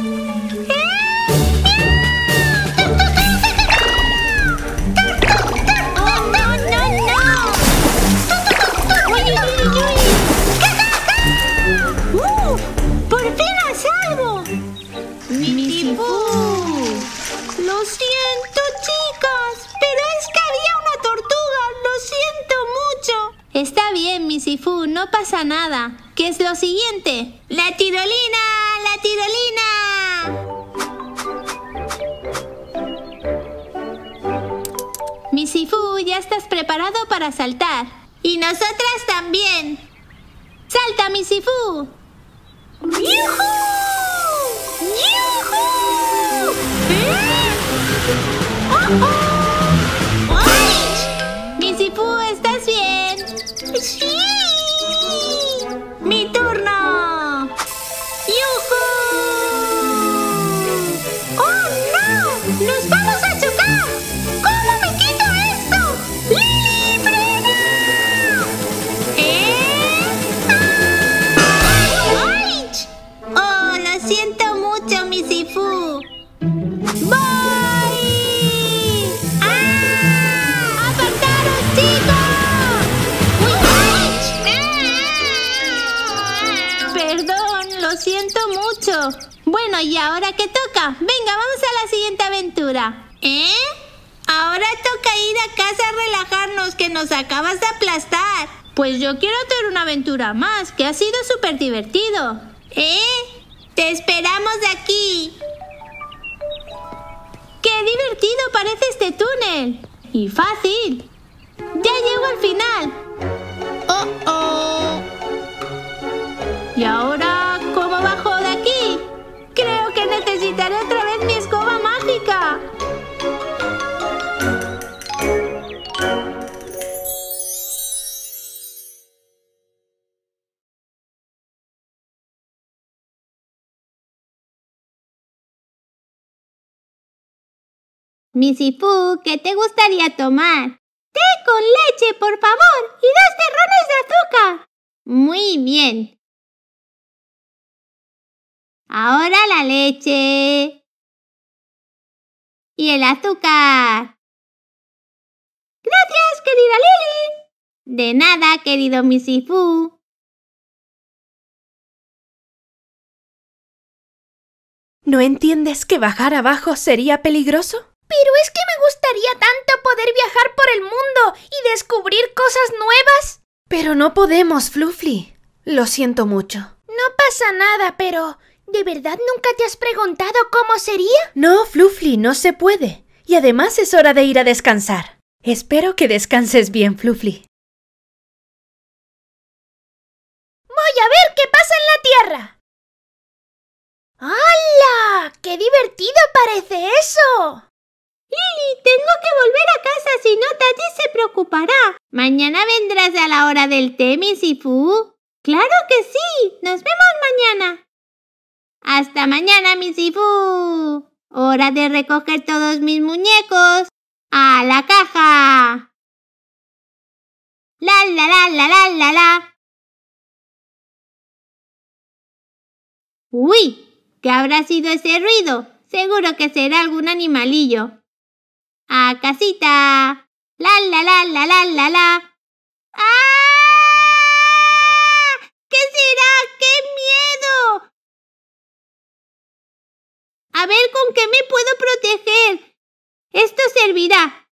¡Por fin a salvo! ¡Mi Sifú! Lo siento, chicas, pero es que había una tortuga. Lo siento mucho. Está bien, mi Sifú, no pasa nada. ¿Qué es lo siguiente? ¡La tirolina! ¡La tirolina! Mi Sifú, ya estás preparado para saltar. Y nosotras también. ¡Salta, mi Sifú! ¡Yujú! ¡Yujú! ¡Oh, oh! ¡Ay! Mi Sifú, ¿estás bien? ¡Sí! ¡Mi turno! ¡Yujú! ¡Oh, no! ¡Nos vamos a chocar! ¿Cómo me quito esto? ¡Lili, frena! ¡Ay! ¡Oh, lo siento mucho, mi Sifú! ¡Voy! ¡Ah! ¡Apartaros, chicos! ¡Uy! Perdón, lo siento mucho. Bueno, ¿y ahora qué toca? Venga, vamos a la siguiente aventura. ¿Eh? Ahora toca ir a casa a relajarnos, que nos acabas de aplastar. Pues yo quiero hacer una aventura más, que ha sido súper divertido. Te esperamos de aquí. ¡Qué divertido parece este túnel! ¡Y fácil! ¡Ya llego al final! ¡Oh, oh! ¿Y ahora cómo bajo de aquí? Creo que necesitaré otra vez mi escoba mágica. Mi Sifú, ¿qué te gustaría tomar? Té con leche, por favor, y 2 terrones de azúcar. Muy bien. Ahora la leche. Y el azúcar. Gracias, querida Lili. De nada, querido mi Sifú. ¿No entiendes que bajar abajo sería peligroso? Pero es que me gustaría tanto poder viajar por el mundo y descubrir cosas nuevas. Pero no podemos, Fluffy. Lo siento mucho. No pasa nada, pero ¿de verdad nunca te has preguntado cómo sería? No, Fluffy, no se puede. Y además es hora de ir a descansar. Espero que descanses bien, Fluffy. Voy a ver qué pasa en la Tierra. ¡Hala! ¡Qué divertido parece eso! Lili, tengo que volver a casa, si no Tati se preocupará. ¿Mañana vendrás a la hora del té, mi Sifú? ¡Claro que sí! ¡Nos vemos mañana! Hasta mañana, mi Sifu. Hora de recoger todos mis muñecos. ¡A la caja! La la la la la la la. ¡Uy! ¿Qué habrá sido ese ruido? Seguro que será algún animalillo. ¡A casita! ¡La la la la la la la! ¡Ah! ¿Qué será? ¡Qué miedo! A ver con qué me puedo proteger. Esto servirá.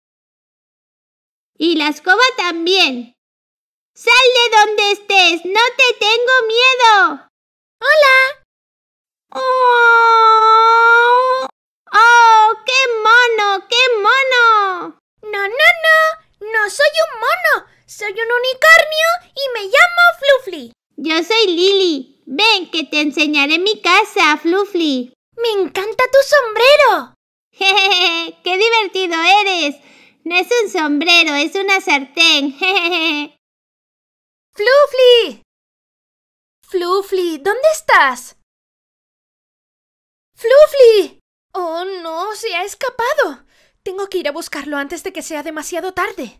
Y la escoba también. ¡Sal de donde estés! ¡No te tengo miedo! ¡Hola! ¡Oh! ¡Oh! ¡Qué mono! ¡Qué mono! No, no, no. No soy un mono. Soy un unicornio y me llamo Fluffy. Yo soy Lily. Ven, que te enseñaré mi casa, Fluffy. ¡Me encanta tu sombrero! ¡Jejeje! ¡Qué divertido eres! No es un sombrero, es una sartén. ¡Jejeje! ¡Fluffy! ¡Fluffy! ¿Dónde estás? ¡Fluffy! ¡Oh, no! ¡Se ha escapado! Tengo que ir a buscarlo antes de que sea demasiado tarde.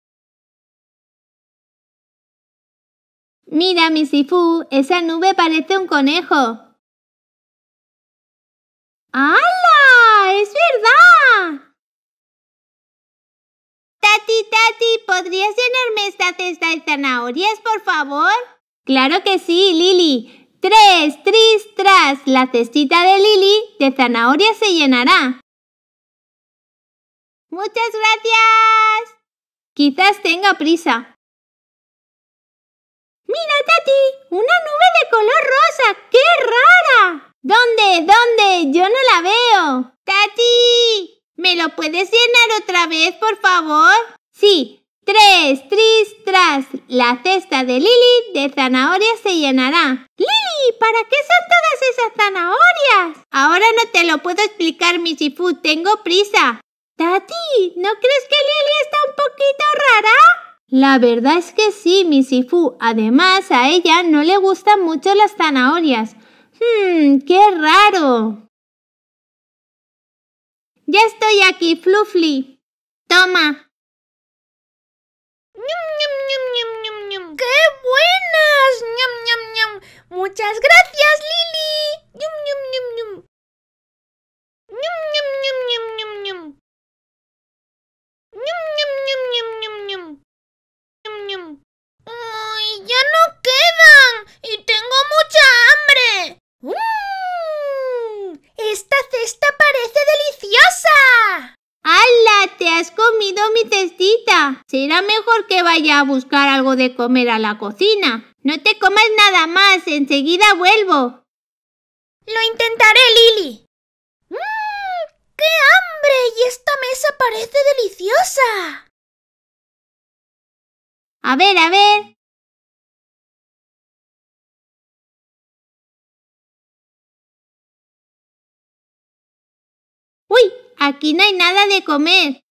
Mira, mi Sifu, esa nube parece un conejo. ¡Hala! ¡Es verdad! Tati, ¿podrías llenarme esta cesta de zanahorias, por favor? ¡Claro que sí, Lily! 3, tris, tras. La cestita de Lily de zanahorias se llenará. ¡Muchas gracias! Quizás tenga prisa. ¡Mira, Tati! ¡Una nube de color rosa! ¡Qué rara! ¿Dónde? Yo no la veo. ¡Tati! ¿Me lo puedes llenar otra vez, por favor? Sí. 3, tris, tras. La cesta de Lily de zanahorias se llenará. ¡Lily! ¿Para qué son todas esas zanahorias? Ahora no te lo puedo explicar, mi Sifu. Tengo prisa. Tati, ¿no crees que Lily está un poquito rara? La verdad es que sí, mi Sifu. Además, a ella no le gustan mucho las zanahorias. ¡Qué raro! Ya estoy aquí, Fluffy. Toma. ¡Ñam, ñam, ñam, ñam, ñam, ñam! ¡Qué buenas! ¡Ñam, ñam, ñam! ¡Muchas gracias, Lily! ¡Ñam, ñam, ñam, ñam! ¡Ñam, ñam, ñam, ñam, ñam, ñam! ¡Ñam, ñam, ñam, ñam, ñam, ñam! ¡Ñam, ñam! ¡Ay, ya no quedan! ¡Y tengo mucha hambre! ¡Esta cesta parece deliciosa! ¡Hala! ¡Te has comido mi cestita! Será mejor que vaya a buscar algo de comer a la cocina. No te comas nada más, enseguida vuelvo. Lo intentaré, Lily. ¡Qué hambre! Y esta mesa parece deliciosa. A ver. ¡Uy! Aquí no hay nada de comer.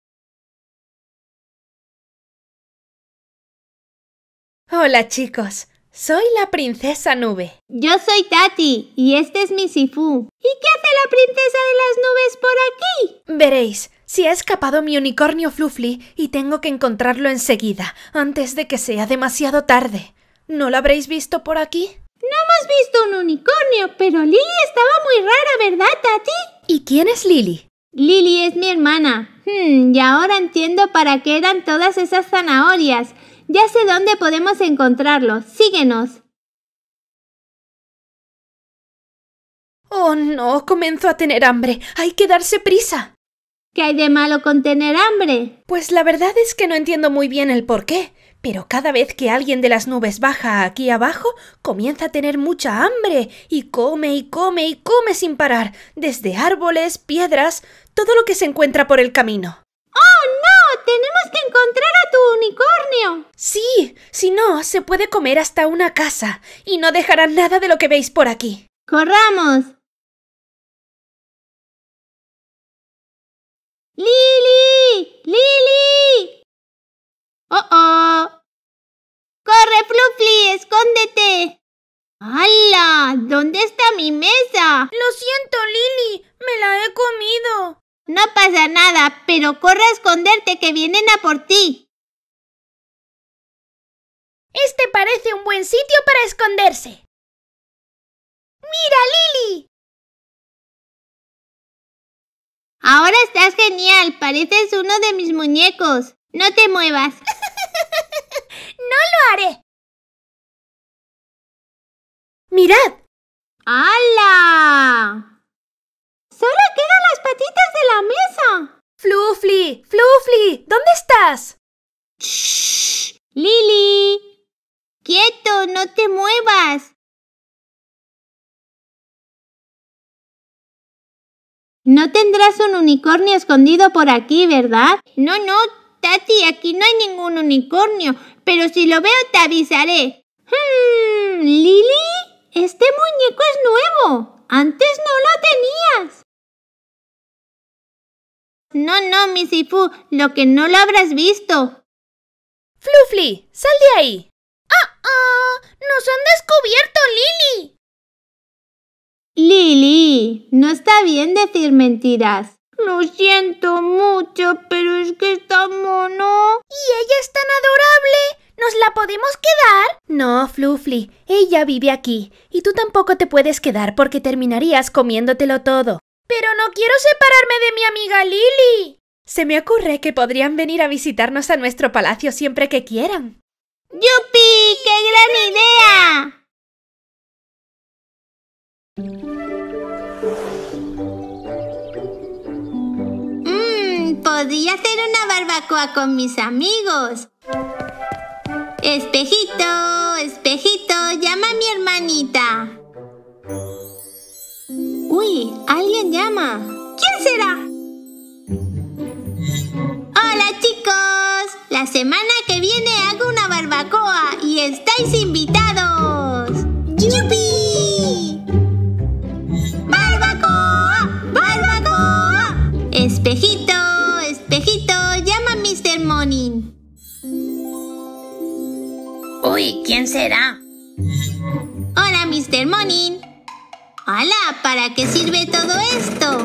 Hola, chicos. Soy la princesa Nube. Yo soy Tati y este es mi Sifu. ¿Y qué hace la princesa de las nubes por aquí? Veréis, se ha escapado mi unicornio Fluffy y tengo que encontrarlo enseguida, antes de que sea demasiado tarde. ¿No lo habréis visto por aquí? No hemos visto un unicornio, pero Lily estaba muy rara, ¿verdad, Tati? ¿Y quién es Lily? Lily es mi hermana. Y ahora entiendo para qué eran todas esas zanahorias. Ya sé dónde podemos encontrarlos. Síguenos. Oh, no, comienzo a tener hambre. Hay que darse prisa. ¿Qué hay de malo con tener hambre? Pues la verdad es que no entiendo muy bien el por qué, pero cada vez que alguien de las nubes baja aquí abajo, comienza a tener mucha hambre y come y come y come sin parar, desde árboles, piedras, todo lo que se encuentra por el camino. ¡Oh, no! ¡Tenemos que encontrar a tu unicornio! Sí, si no, se puede comer hasta una casa y no dejará nada de lo que veis por aquí. ¡Corramos! ¡Lily! ¡Lily! ¡Oh! ¡Corre, Fluffy! ¡Escóndete! ¡Hala! ¿Dónde está mi mesa. Lo siento, Lily. Me la he comido. No pasa nada, pero corre a esconderte que vienen a por ti. Este parece un buen sitio para esconderse. ¡Mira, Lily! Ahora estás genial, pareces uno de mis muñecos. No te muevas. ¡No lo haré! ¡Mirad! ¡Hala! Solo quedan las patitas de la mesa. ¡Fluffy! ¡Fluffy! ¿Dónde estás? ¡Shh! ¡Lily! ¡Quieto! ¡No te muevas! No tendrás un unicornio escondido por aquí, ¿verdad? No, Tati, aquí no hay ningún unicornio, pero si lo veo te avisaré. ¿Lily? Este muñeco es nuevo. Antes no lo tenías. No, Missy Fu, lo que no lo habrás visto. ¡Fluffy! ¡Sal de ahí! ¡Nos han descubierto, Lily! Lily, no está bien decir mentiras. Lo siento mucho, pero es que está mono. Y ella es tan adorable. ¿Nos la podemos quedar? No, Fluffy, ella vive aquí. Y tú tampoco te puedes quedar porque terminarías comiéndotelo todo. Pero no quiero separarme de mi amiga Lily. Se me ocurre que podrían venir a visitarnos a nuestro palacio siempre que quieran. ¡Yupi! ¡Qué gran idea! Podría hacer una barbacoa con mis amigos. Espejito, espejito, llama a mi hermanita. Uy, alguien llama. ¿Quién será? Hola, chicos. La semana que viene hago una barbacoa y estáis invitados. ¡Yupi! ¡Barbacoa! ¡Barbacoa! Espejito, espejito, llama a Mr. Morning. Uy, ¿quién será? Hola, Mr. Morning. Hola, ¿para qué sirve todo esto?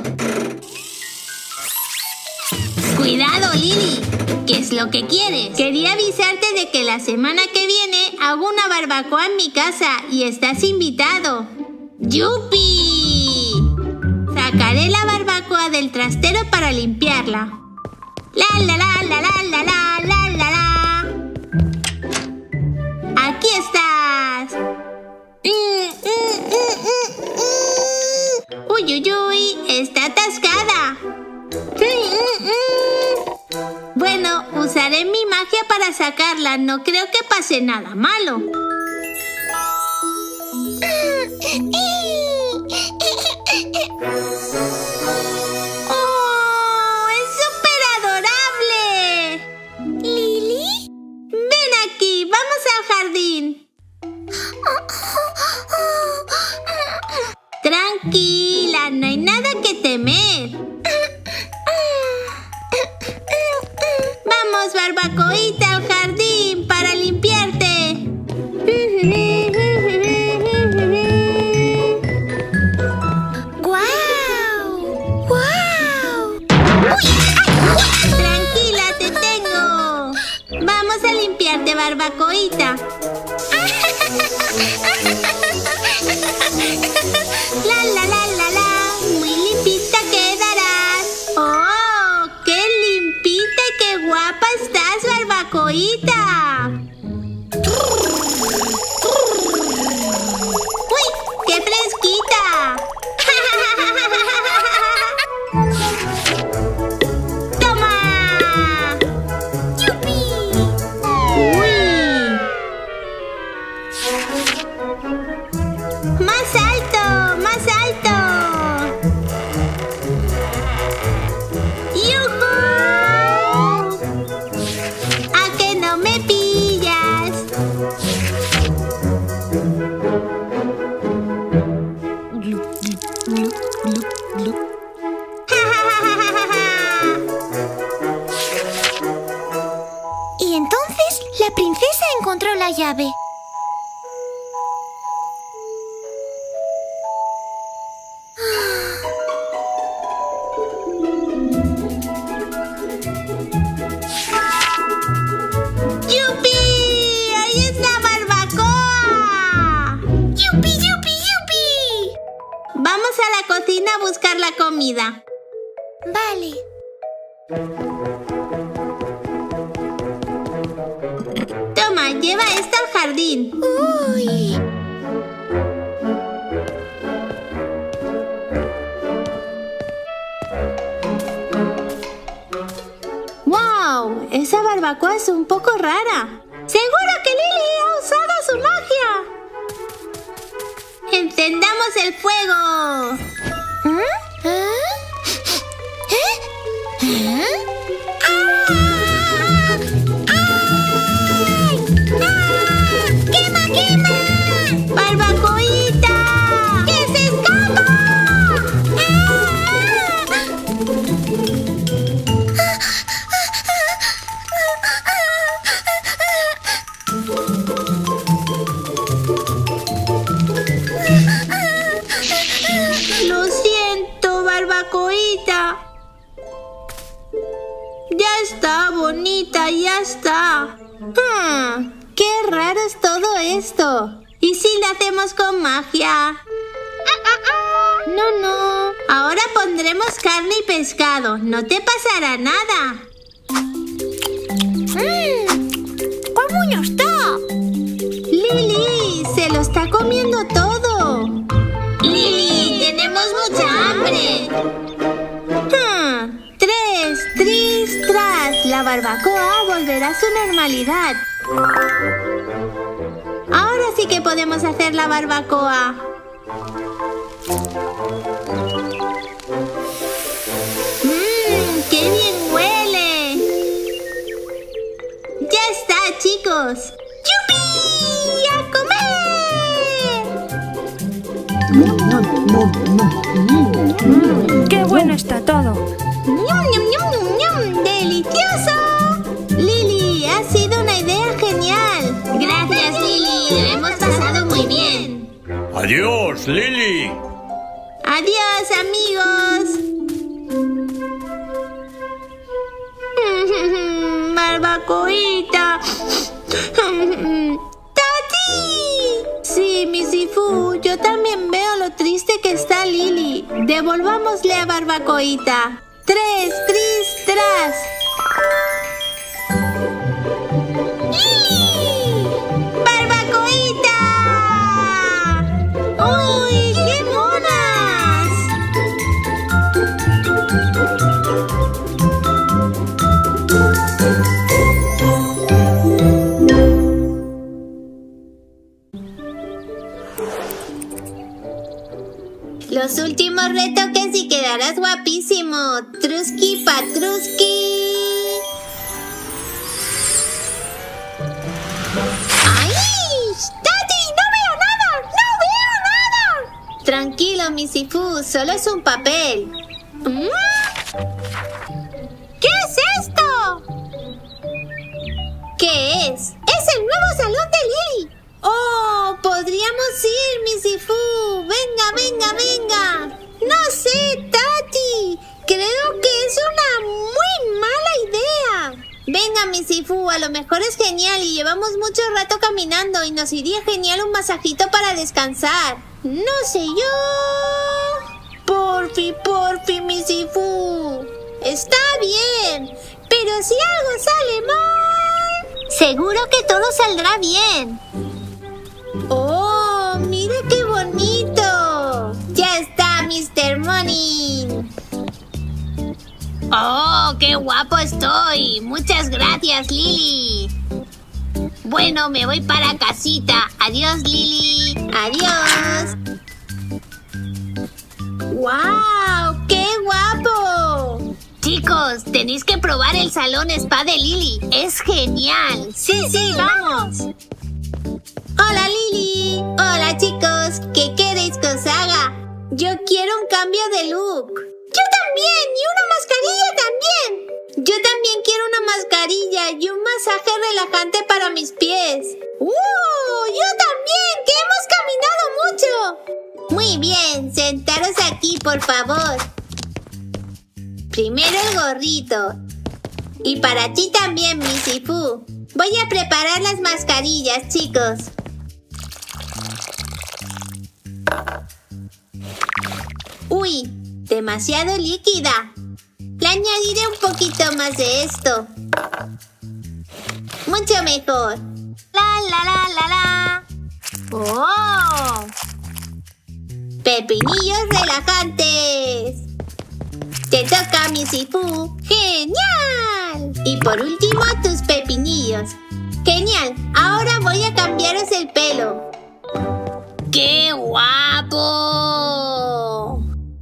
Cuidado, Lily. ¿Qué es lo que quieres? Quería avisarte de que la semana que viene hago una barbacoa en mi casa y estás invitado. ¡Yupi! Sacaré la barbacoa del trastero para limpiarla. La la la la la la la la la la. Aquí estás. Uy, está atascada. Bueno, usaré mi magia para sacarla. No creo que pase nada malo. ¡Oh! ¡Es súper adorable! ¿Lily? Ven aquí, vamos al jardín. Tranquila, no hay nada que temer. Vamos, barbacoita, al jardín para limpiarte. ¡Guau! ¡Guau! Tranquila, te tengo. Vamos a limpiarte, barbacoita. La la la la la, muy limpita quedarás. ¡Oh! ¡Qué limpita y qué guapa estás, barbacoita! ¡Uy! ¡Qué fresquita! ¡Toma! ¡Yupi! ¡Uy! ¡Más alto! ¡Más alto! ¡Yujú! ¿A que no me pillas? Y entonces la princesa encontró la llave. comida. Vale. Toma, lleva esta al jardín. Uy. ¡Wow! Esa barbacoa es un poco rara. ¡Seguro que Lily ha usado su magia! ¡Encendamos el fuego! ¡Quema, quema! ¡Barbacoita! ¡Que se escapa! Lo siento, barbacoita. Ya está, bonita, ya está. ¡Qué raro es todo esto! ¿Y si lo hacemos con magia? No. Ahora pondremos carne y pescado. No te pasará nada. ¡Qué bueno está! ¡Lily! ¡Se lo está comiendo todo! ¡Lily! ¡Tenemos mucha hambre! Tres, tris, tras. La barbacoa volverá a su normalidad. Ahora sí que podemos hacer la barbacoa. ¡Qué bien huele! ¡Ya está, chicos! ¡Yupi! ¡A comer! ¡Qué bueno está todo! ¡Ñam, ñam, ñam, ñam! ¡Delicioso! Lily, ha sido una idea genial. Gracias, Lily. Lo hemos pasado muy bien. ¡Adiós, Lily! ¡Adiós, amigos! ¡Barbacoita! ¡Tati! Sí, mi Sifu, yo también veo lo triste que está Lily. Devolvámosle a Barbacoita. Tres, tris, tras. ¡Lily! ¡Barbacoita! ¡Uy, qué monas! Los últimos retoques y quedarás guapísimo. Truski patruski. ¡Ay! ¡Tati! ¡No veo nada! ¡No veo nada! Tranquilo, mi Sifu. Solo es un papel. ¿Qué es esto? ¿Qué es? ¡Es el nuevo salón de Lily! ¡Oh! ¡Podríamos ir, mi Sifu! ¡Venga, venga, venga! ¡No sé, Tati! Creo que es una muy mala idea. Venga, mi Sifu, a lo mejor es genial y llevamos mucho rato caminando y nos iría genial un masajito para descansar. No sé yo. Porfi, mi Sifu. Está bien, pero si algo sale mal, seguro que todo saldrá bien. ¡Oh, mira qué bonito! ¡Ya está, Mr. Morning! ¡Oh, qué guapo estoy! Muchas gracias, Lily. Bueno, me voy para casita. Adiós, Lily. ¡Adiós! ¡Wow! ¡Qué guapo! Chicos, tenéis que probar el salón spa de Lily. Es genial. Sí, vamos. Hola, Lily. Hola, chicos. ¿Qué queréis que os haga? Yo quiero un cambio de look. Yo también. Y una mascarilla también. Yo también quiero una mascarilla y un masaje relajante para mis pies. ¡Yo también! ¡Que hemos caminado mucho! Muy bien. Sentaros aquí, por favor. Primero el gorrito. Y para ti también, mi Sifu. Voy a preparar las mascarillas, chicos. Uy, Demasiado líquida. Le añadiré un poquito más de esto. Mucho mejor. La. ¡Oh! Pepinillos relajantes. Te toca, mi Sifu. ¡Genial! Y por último, tus pepinillos. ¡Genial! Ahora voy a cambiaros el pelo. ¡Qué guapo!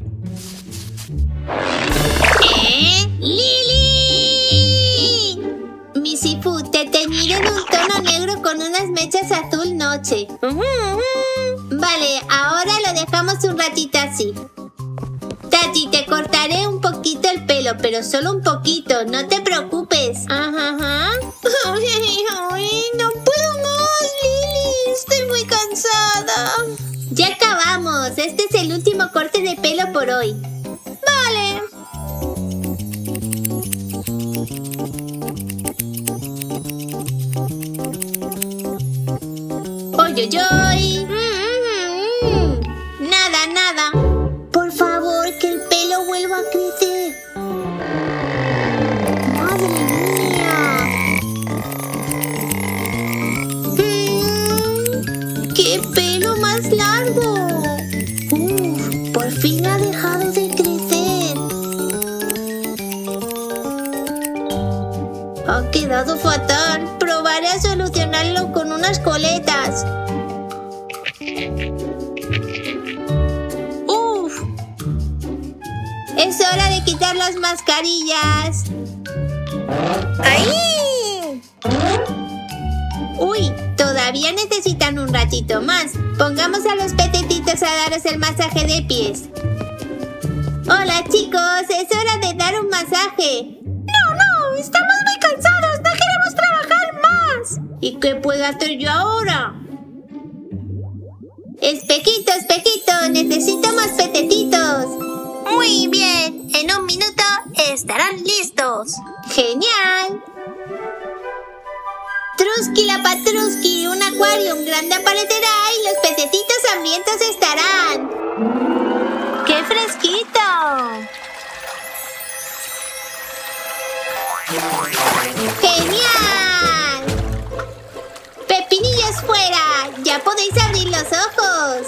¡Lili! Mi Sifu, te teñiré en un tono negro con unas mechas azul noche. Vale, ahora lo dejamos un ratito así. Tati, te cortaré un poquito el pelo, pero solo un poquito, no te preocupes. Ajá. Ay, no puedo más, Lili. Estoy muy cansada. Ya acabamos. Este es el último corte de pelo por hoy. Vale. ¡Oy! Nada. Por favor, que el pelo vuelva a crecer. ¡Madre mía! ¡Qué pelo más largo! Por fin ha dejado de crecer. Ha quedado fatal. Probaré a solucionarlo con unas coletas. Es hora de quitar las mascarillas. ¡Ay! Uy, todavía necesitan un ratito más. Pongamos a los petetitos a daros el masaje de pies. Hola, chicos, es hora de dar un masaje. No, estamos muy cansados, no queremos trabajar más. ¿Y qué puedo hacer yo ahora? Espejito, necesito más petetitos. Muy bien, en un minuto estarán listos. ¡Genial! Truski la Patruski, un acuarium grande aparecerá y los pececitos hambrientos estarán. ¡Qué fresquito! ¡Genial! ¡Pepinillos fuera! ¡Ya podéis abrir los ojos!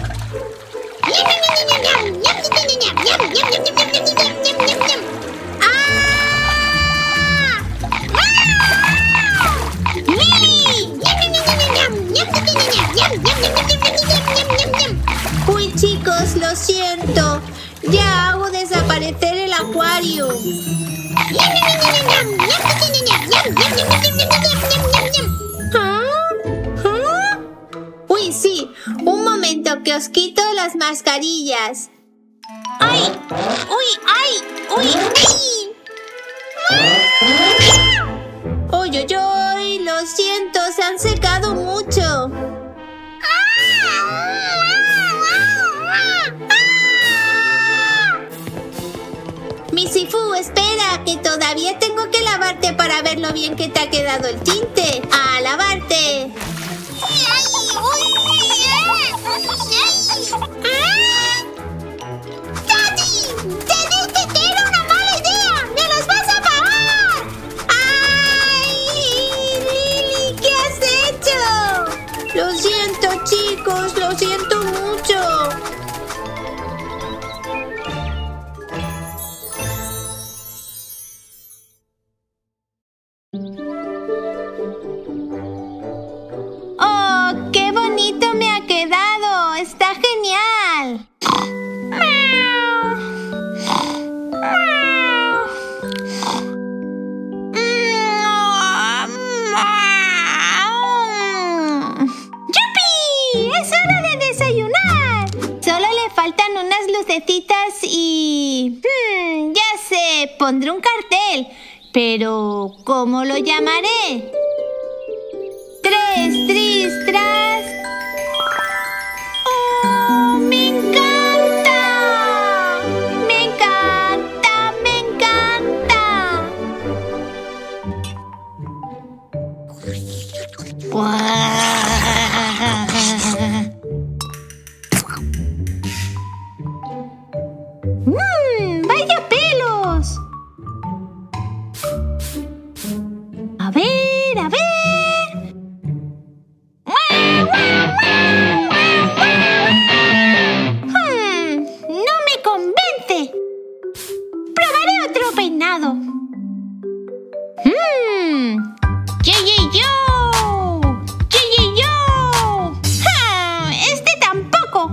Uy, chicos, lo siento. Ya hago desaparecer el acuario. Uy, sí. Un momento que os quito las mascarillas. ¡Ay! ¡Uy! ¡Ay! ¡Uy! ¡Ay! ¡Oy! Lo siento, se han secado mucho. Mi Sifu, espera, que todavía tengo que lavarte para ver lo bien que te ha quedado el tinte. ¡A lavarte! ¡Tati! ¡Te dije que era una mala idea! ¡Me los vas a pagar! ¡Ay! ¡Lili! ¿Qué has hecho? Lo siento, chicos, lo siento mucho. ¡Oh, qué bonito me ha quedado! ¡Está genial! ¡Yupi! ¡Es hora de desayunar! Solo le faltan unas lucecitas y... ya sé, pondré un cartel. Pero, ¿cómo lo llamaré? Tres, tris, tras. ¡Oh, me encanta! ¡Me encanta! ¡Me encanta! Este tampoco.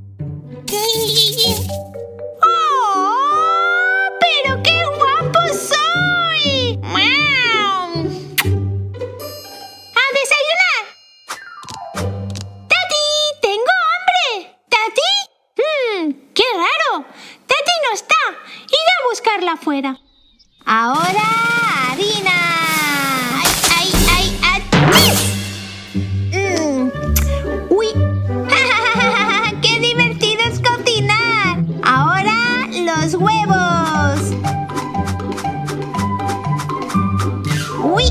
¡Oh! ¡Pero qué guapo soy! ¡A desayunar! ¡Tati! ¡Tengo hambre! ¿Tati? ¡Qué raro! Tati no está. Ir a buscarla afuera. Ahora, harina. ¡Ay, ay, ay! ¡Uy! ¡Qué divertido es cocinar! Ahora, los huevos. ¡Uy!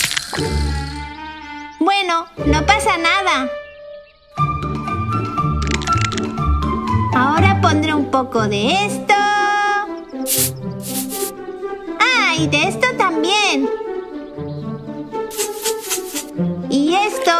Bueno, no pasa nada. Ahora pondré un poco de esto. ¡Ah! Y de esto también. Y esto.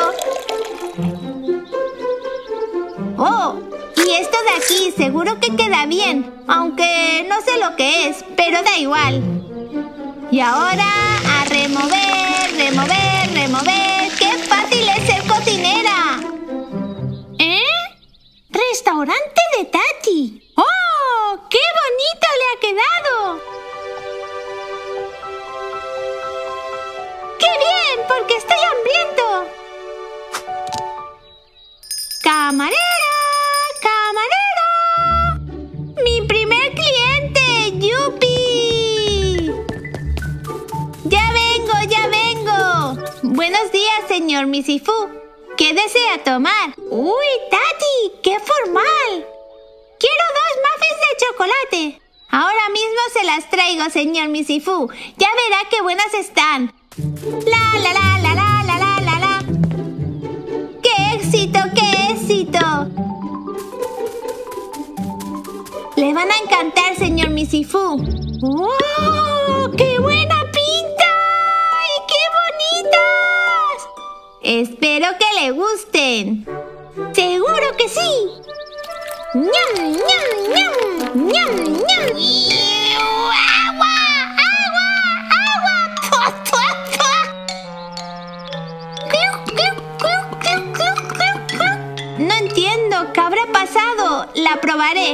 ¡Oh! Y esto de aquí, seguro que queda bien. Aunque no sé lo que es, pero da igual. Y ahora a remover, remover, remover. ¡Qué fácil es ser cocinera! ¿Eh? ¡Restaurante de Tati! ¡Oh! ¡Qué bonito le ha quedado! ¡Qué bien! Porque estoy hambriento. ¡Camarera! ¡Camarera! ¡Mi primer cliente! ¡Yupi! ¡Ya vengo, ya vengo! Buenos días, señor Misifu. ¿Qué desea tomar? ¡Uy, Tati! ¡Qué formal! ¡Quiero 2 muffins de chocolate! Ahora mismo se las traigo, señor Misifu. Ya verá qué buenas están. ¡La, la, la, la, la, la, la, la, la! ¡Qué éxito, qué éxito! Le van a encantar, señor Misifu. ¡Oh! ¡Qué buena pinta! ¡Y qué bonitas! Espero que le gusten. ¡Seguro que sí! ¡Ñam, ñam, ñam! ¡Ñam, ñam! ¡Agua! ¡Agua! ¡Agua! ¡Pua, pua, pua! ¡Cluc, cluc, cluc, cluc, cluc, cluc, cluc! No entiendo. ¿Qué habrá pasado? La probaré.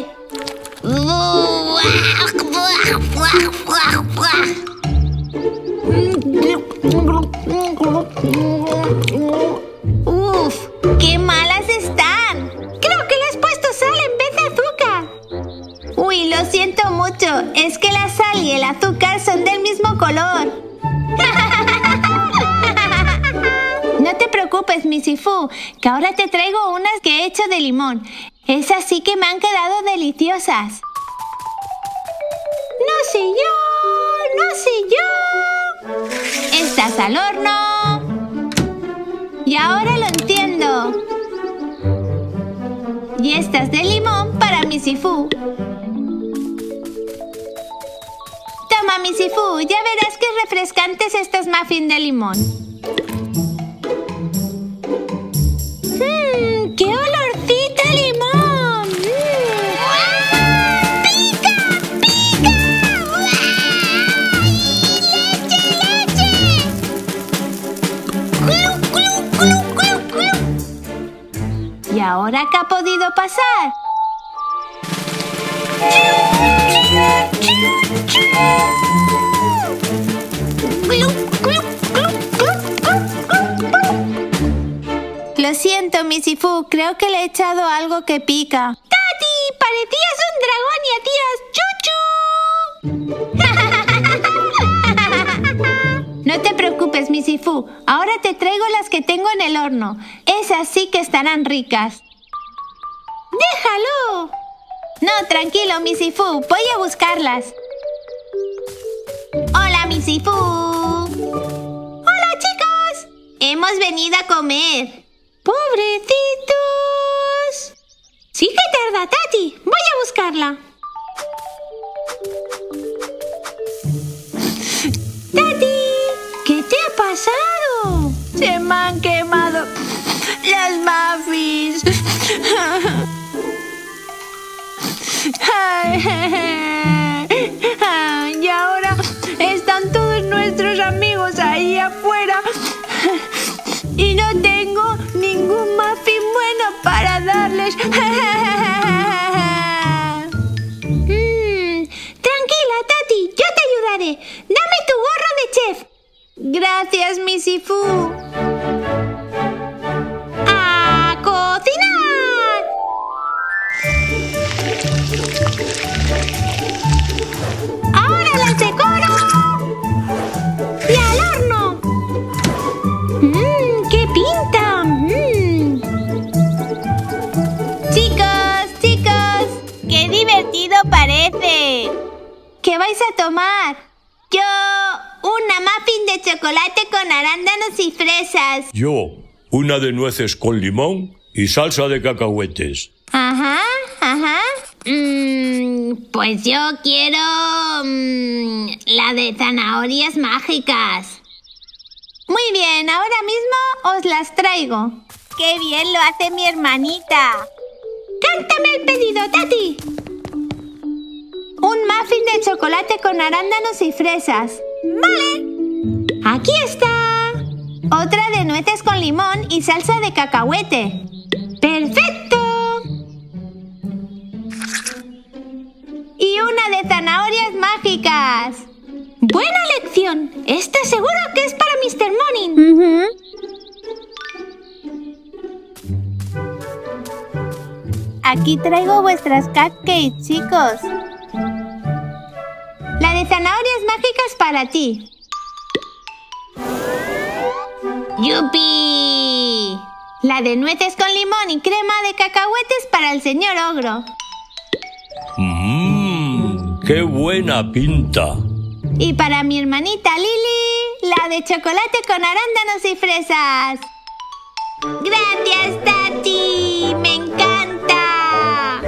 ¡Uf! ¡Qué malas están! Creo que le has puesto sal en vez de azúcar. Uy, lo siento mucho. Es que la sal y el azúcar son del mismo color. No te preocupes, Misifu, que ahora te traigo unas que he hecho de limón. Esas sí que me han quedado deliciosas. No sé yo, no sé yo. Estas al horno. Y ahora lo entiendo. Y estas de limón para Misifu. Toma, Misifu, ya verás qué refrescantes estos muffins de limón. ¡Qué olorcito a limón! ¡Pica! ¡Pica! ¡Leche, leche! ¡Cluc, cluc, cluc, cluc, cluc! ¿Y ahora qué ha podido pasar? Lo siento, Misifu, creo que le he echado algo que pica. ¡Tati! ¡Parecías un dragón y hacías chuchu! No te preocupes, Misifu. Ahora te traigo las que tengo en el horno. Esas sí que estarán ricas. ¡Déjalo! No, tranquilo, Misifu. Voy a buscarlas. ¡Hola, Misifu! ¡Hola, chicos! Hemos venido a comer. ¡Pobrecitos! Sí que tarda, Tati. Voy a buscarla. ¡Tati! ¿Qué te ha pasado? Se me han quemado las muffins. Y ahora están todos nuestros amigos Gracias, mi Sifu. ¡A cocinar! ¡Ahora las decoro! ¡Y al horno! ¡Qué pinta! Chicos, ¡Qué divertido parece! ¿qué vais a tomar? Yo, una muffin de chocolate con arándanos y fresas. Yo, una de nueces con limón y salsa de cacahuetes. Ajá. Pues yo quiero la de zanahorias mágicas. Muy bien, ahora mismo os las traigo. ¡Qué bien lo hace mi hermanita! ¡Cántame el pedido, Tati! Un muffin de chocolate con arándanos y fresas. ¡Vale! Aquí está. Otra de nueces con limón y salsa de cacahuete. ¡Perfecto! Y una de zanahorias mágicas. ¡Buena elección! Esta seguro que es para Mr. Morning. Aquí traigo vuestras cupcakes, chicos. La de zanahorias mágicas para ti. ¡Yupi! La de nueces con limón y crema de cacahuetes para el señor ogro. ¡Qué buena pinta! Y para mi hermanita Lili, la de chocolate con arándanos y fresas. ¡Gracias, Tati! ¡Me encanta!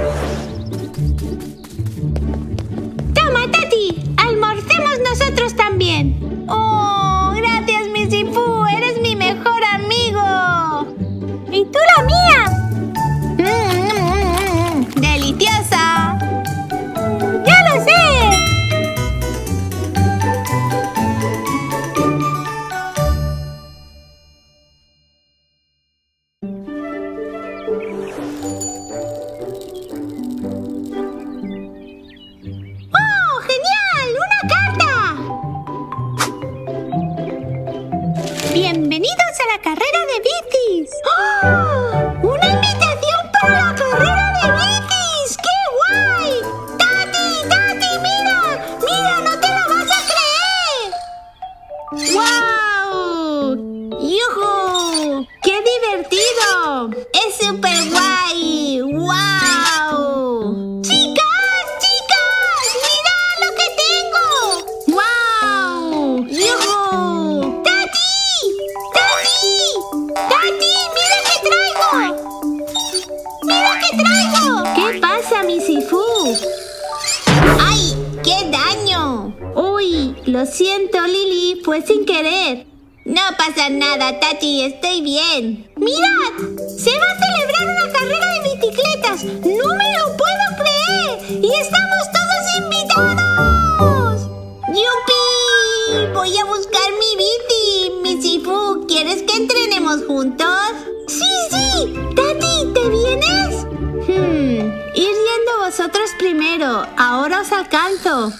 ¡Toma, Tati! ¡Almorcemos nosotros también! ¡Oh, gracias, mi Sifu! ¡Eres mi mejor amigo! ¡Y tú la mía! ¡Deliciosa! ¡Ya lo sé! ¡Oh, genial! ¡Una carta! ¡Bienvenidos a la carrera de bicis! ¡Oh! ¡Una invitación para la carrera de bicis! ¡Qué guay! ¡Tati, mira! ¡Mira, no te lo vas a creer! ¡Guau! ¡Yujú! ¡Qué divertido! ¡Es súper guay! ¡Guau! ¡Chicas! ¡Mirad lo que tengo! ¡Guau! ¡Yujú! ¡Tati! ¡Mira qué traigo! ¡Mira qué traigo! ¿Qué pasa, mi Sifu? ¡Ay! ¡Qué daño! Uy, lo siento, Lili, fue sin querer. No pasa nada, Tati, estoy bien. ¡Mirad! ¡Se va a celebrar una carrera de bicicletas! ¡No me lo puedo creer! ¡Y estamos todos invitados! ¡Yupi! Voy a buscar mi bici. Mi Sifu, ¿quieres que entrenemos juntos? ¡Sí! ¡Tati, ¿te vienes? Ir yendo vosotros primero. Ahora os alcanzo.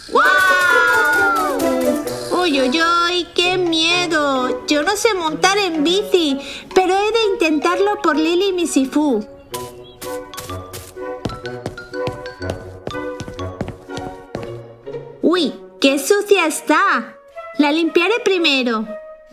¡Wow! ¡Uy! ¡Qué miedo! Yo no sé montar en bici, pero he de intentarlo por Lili y mi Sifu. ¡Uy! ¡Qué sucia está! La limpiaré primero.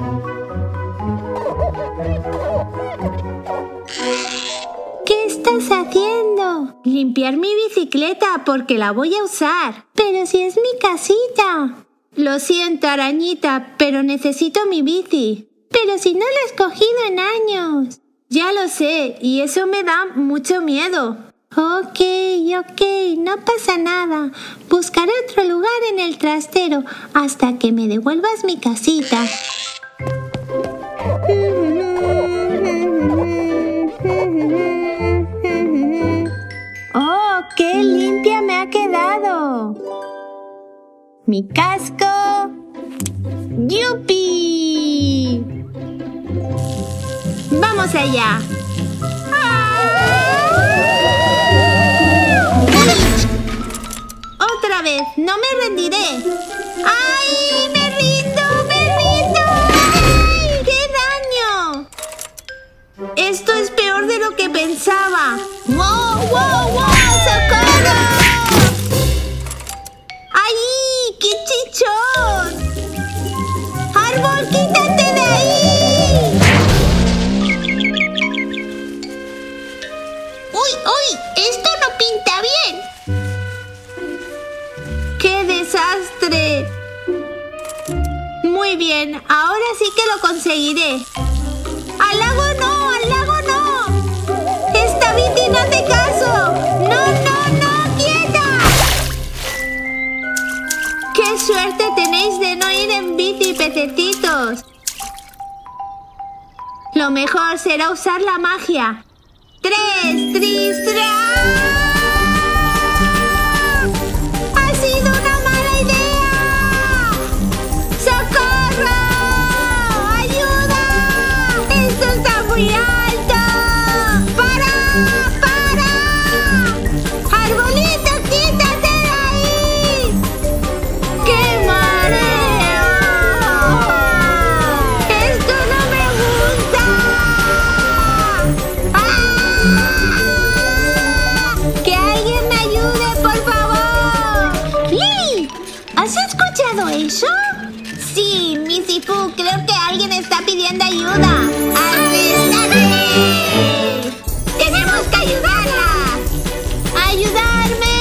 ¿Qué estás haciendo? Limpiar mi bicicleta porque la voy a usar. Pero si es mi casita. Lo siento, arañita, pero necesito mi bici. Pero si no la he escogido en años. Ya lo sé, y eso me da mucho miedo. Ok, no pasa nada. Buscaré otro lugar en el trastero hasta que me devuelvas mi casita. ¡Oh, qué limpia me ha quedado! Mi casco. ¡Yupi! ¡Vamos allá! ¡Otra vez! ¡No me rendiré! ¡Ay! ¡Me rindo! pensaba. ¡Wow, wow, wow! ¡Socorro! ¡Ay, qué chichón! ¡Árbol, quítate de ahí! ¡Uy, uy! ¡Esto no pinta bien! ¡Qué desastre! Muy bien, ahora sí que lo conseguiré. ¡Al lago no! ¡Al lago no! ¡Esta Viti no hace caso! ¡No, no, no! ¡Quieta! ¡Qué suerte tenéis de no ir en bici, pececitos! Lo mejor será usar la magia. ¡Tres, tris, tra! ¡Ha sido una mala idea! ¡Socorro! ¡Ayuda! ¡Esto está muy alto! ¡Para! ¡Para! ¡Arbolito, quítate de ahí! ¡Qué mareo! ¡Esto no me gusta! ¡Que alguien me ayude, por favor! ¡Lili! ¿Has escuchado eso? Sí, Missy Fu, creo que alguien está pidiendo ayuda. ¡Arrestate! ¡Tenemos que ayudarla! ¡Ayudarme!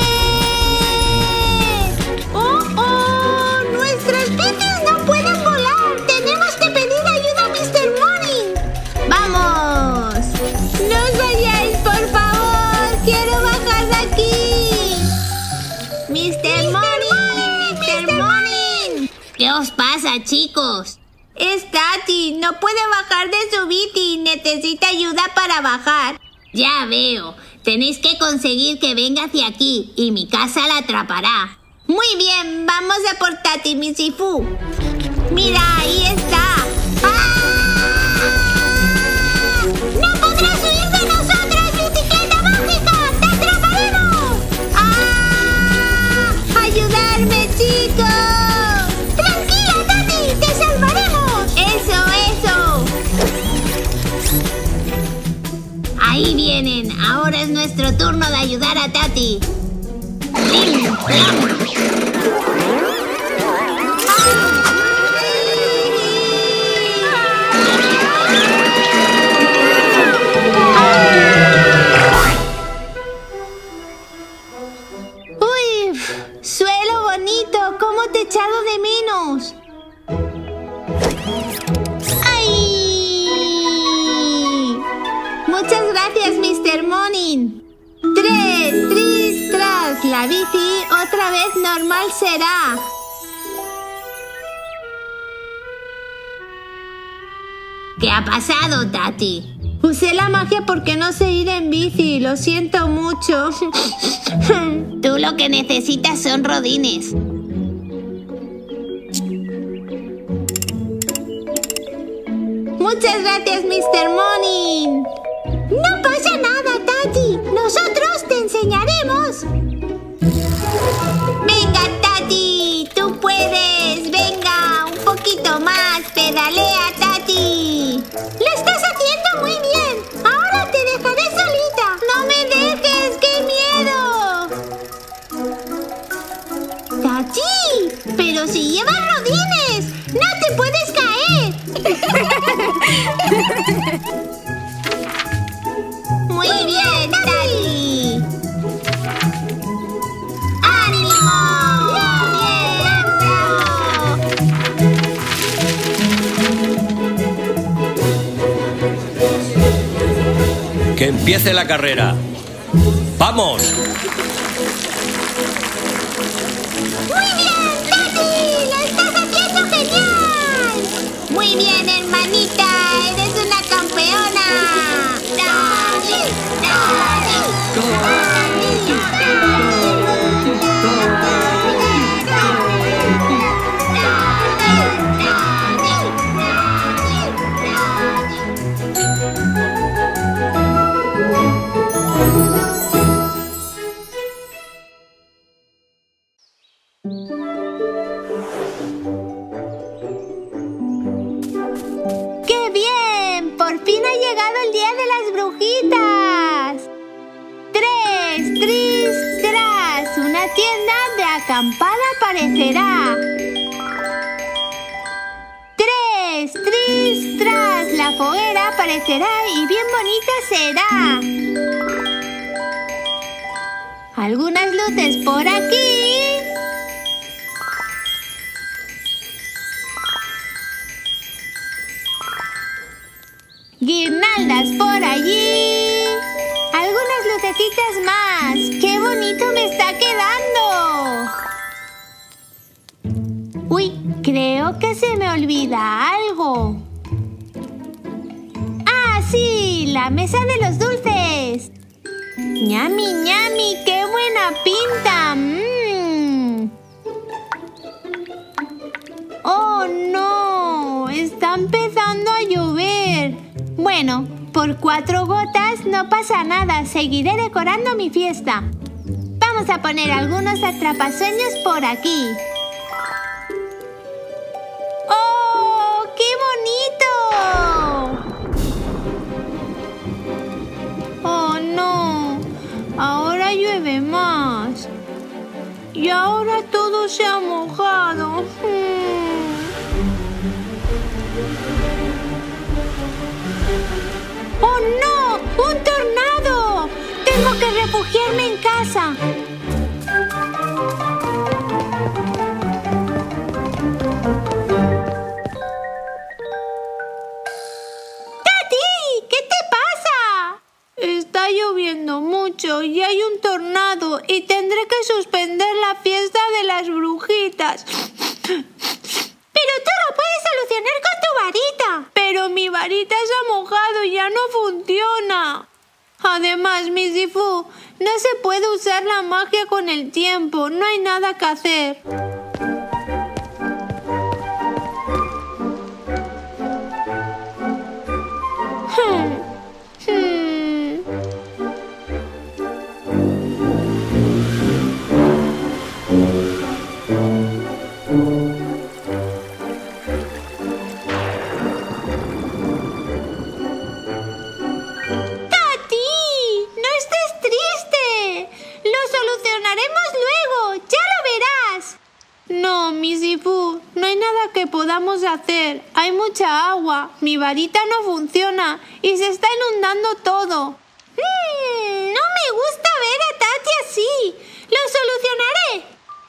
¡Oh, oh! ¡Nuestras bicis no pueden volar! ¡Tenemos que pedir ayuda a Mr. Morning! ¡Vamos! ¡No os vayáis, por favor! ¡Quiero bajar de aquí! ¡Mr. Morning! ¡Mr. Morning! ¿Qué os pasa, chicos? Es Tati, no puede bajar de su bici, necesita ayuda para bajar. Ya veo, tenéis que conseguir que venga hacia aquí y mi casa la atrapará. Muy bien, vamos a por Tati, Missy Fu. Mira, ahí está. ¡Ah! ¡No podrás huir de nosotros, bicicleta mágica! ¡Te atraparemos! ¡Ah! ¡Ayudarme, chicos! ¡Tranquila, Tati! ¡Te salvaremos! ¡Eso, eso! Ahí vienen. Ahora es nuestro turno de ayudar a Tati. ¡Plim, plam! ¡Uy! ¡Suelo bonito! ¿Cómo te he echado de menos? ¡Ay! Muchas gracias, Mr. Morning. Tres, tris, tras. La bici otra vez normal será. ¿Qué ha pasado, Tati? Usé la magia porque no sé ir en bici. Lo siento mucho. Tú lo que necesitas son rodines. Muchas gracias, Mr. Morning. No pasa nada, Tati. Nosotros te enseñaremos. Venga, Tati. Tú puedes. Venga, un poquito más. Pedalea, Tati. Lo estás haciendo muy bien. Ahora te dejaré solita. No me dejes. ¡Qué miedo! Tati, pero si llevas rodines. No te puedes caer. Muy bien, Tati. ¡Ánimo! ¡Bien, bravo! ¡Que empiece la carrera! ¡Vamos! ¡Muy bien, Tati! ¡Lo estás haciendo genial! Muy bien, hermanita. Eres una campeona. ¡Tati! ¡Tati! ¡Qué campana aparecerá. Tres, tris, tras, la foguera aparecerá y bien bonita será. Algunas luces por aquí. Guirnaldas por allí. Algunas lucecitas más. ¡Qué bonito me está quedando! Uy, creo que se me olvida algo. ¡Ah, sí! ¡La mesa de los dulces! ¡Ñami, ñami! ¡Qué buena pinta! ¡Oh, no! Está empezando a llover. Bueno, por 4 gotas no pasa nada. Seguiré decorando mi fiesta. Vamos a poner algunos atrapasueños por aquí. ¡Oh, qué bonito! ¡Oh, no! Ahora llueve más. Y ahora todo se ha mojado. ¡Oh, no! ¡Un tornado! ¡Tengo que refugiarme en casa! ¡Tati! ¿Qué te pasa? Está lloviendo mucho y hay un tornado y tendré que suspender la fiesta de las brujitas. ¡Pero tú lo puedes solucionar con tu varita! ¡Pero mi varita se ha mojado y ya no funciona! Además, Misifu, no se puede usar la magia con el tiempo. No hay nada que hacer. No hay nada que podamos hacer. Hay mucha agua. Mi varita no funciona y se está inundando todo. No me gusta ver a Tati así. Lo solucionaré.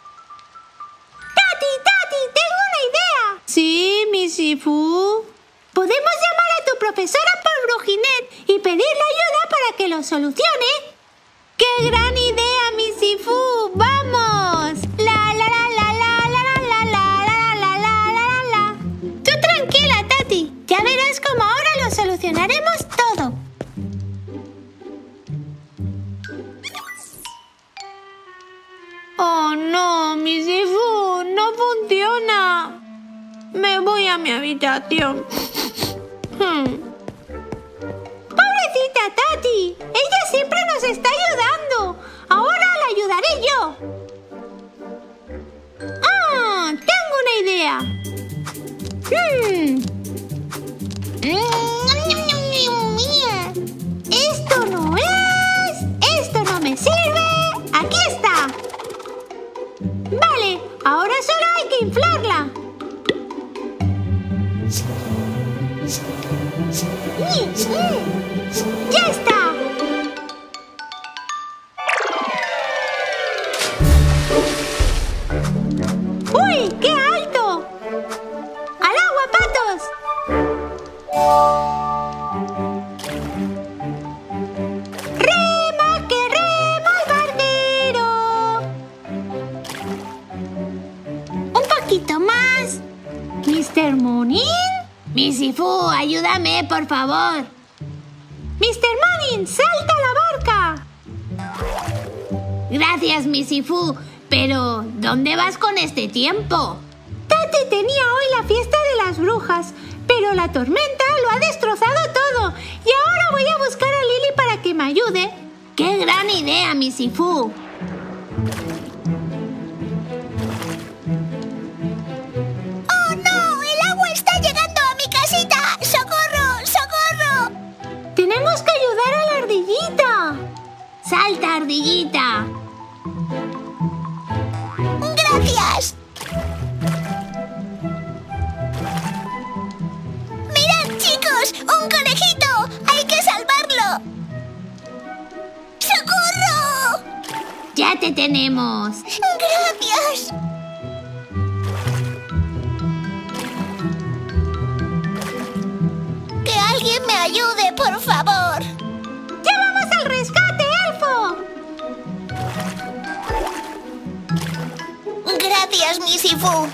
Tati, tengo una idea. Sí, Misifu. Podemos llamar a tu profesora por Brujinet y pedirle ayuda para que lo solucione. ¡Qué gran idea, Misifu! ¡Vamos! Ya verás cómo ahora lo solucionaremos todo. Oh, no, Misifu, no funciona. Me voy a mi habitación. Pobrecita Tati, ella siempre nos está ayudando. Ahora la ayudaré yo. ¡Ah! Tengo una idea. Esto no es. Esto no me sirve. Aquí está. Vale, ahora solo hay que inflarla. ¡Ya está! ¡Uy! ¡Qué alto! ¡Al agua, patos! ¡Rema, que rema el barbero! Un poquito más. ¿Mr. Moonin? Misifu, ayúdame, por favor. ¡Mr. Moonin, salta a la barca! Gracias, Misifu, pero ¿dónde vas con este tiempo? Tati tenía hoy la fiesta de las brujas, pero la tormenta lo ha destrozado todo y ahora voy a buscar a Lily para que me ayude. ¡Qué gran idea, Misifu! ¡Oh, no! ¡El agua está llegando a mi casita! ¡Socorro! ¡Socorro! ¡Tenemos que ayudar a la ardillita! ¡Salta, ardillita! ¡Un conejito! ¡Hay que salvarlo! ¡Socorro! Ya te tenemos. ¡Gracias! ¡Que alguien me ayude, por favor! ¡Ya vamos al rescate, Elfo! Gracias, Misifu.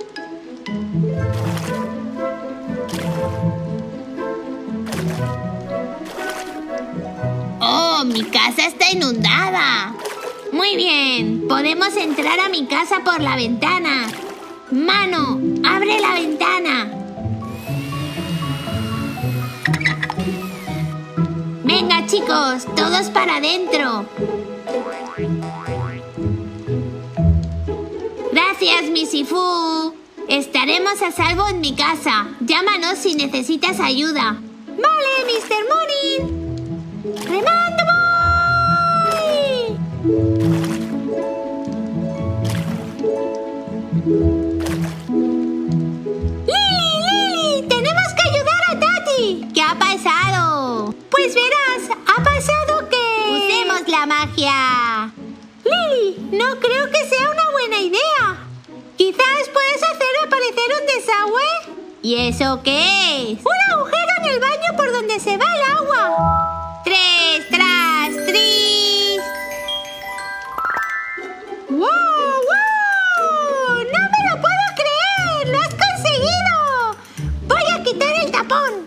¡Oh, mi casa está inundada! Muy bien, podemos entrar a mi casa por la ventana. Mano, abre la ventana. Venga, chicos, todos para adentro. Gracias, Misifu. Estaremos a salvo en mi casa. Llámanos si necesitas ayuda. Vale, Mr. Moonin. ¡Remando voy! ¡Lili! ¡Tenemos que ayudar a Tati! ¿Qué ha pasado? Pues verás, ha pasado que... ¡Usemos la magia! Lili, no creo que sea una buena idea. Quizás puedes hacer aparecer un desagüe. ¿Y eso qué es? Un agujero en el baño por donde se va el agua. 3, tras, tris. ¡Wow, wow! ¡No me lo puedo creer! ¡Lo has conseguido! Voy a quitar el tapón.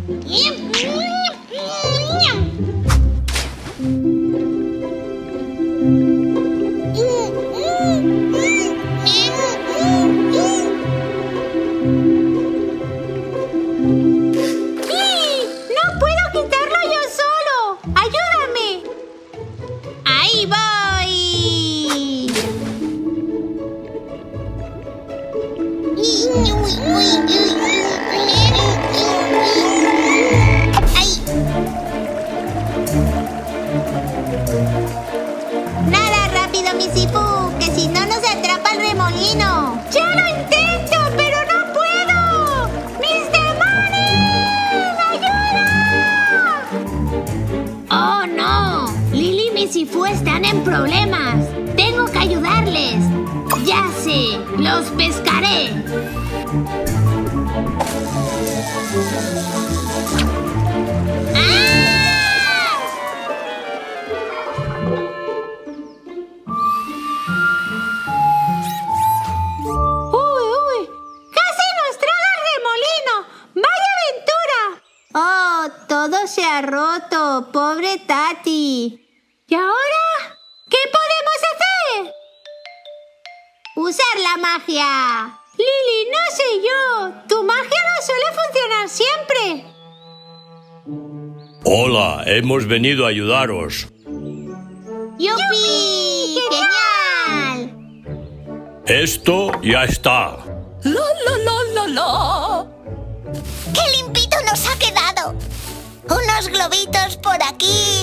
Nada rápido, Misifu, que si no nos atrapa el remolino. ¡Ya lo intento, pero no puedo! ¡Mr. Moonin! ¡Ayuda! ¡Oh, no! Lili y Misifu están en problemas. Tengo que ayudarles. Ya sé, los pescaré. Todo se ha roto, pobre Tati. ¿Y ahora? ¿Qué podemos hacer? Usar la magia. Lili, no sé yo. Tu magia no suele funcionar siempre. Hola, hemos venido a ayudaros. ¡Yupi! ¡Genial! Esto ya está. ¡Qué limpito nos ha quedado! ¡Unos globitos por aquí!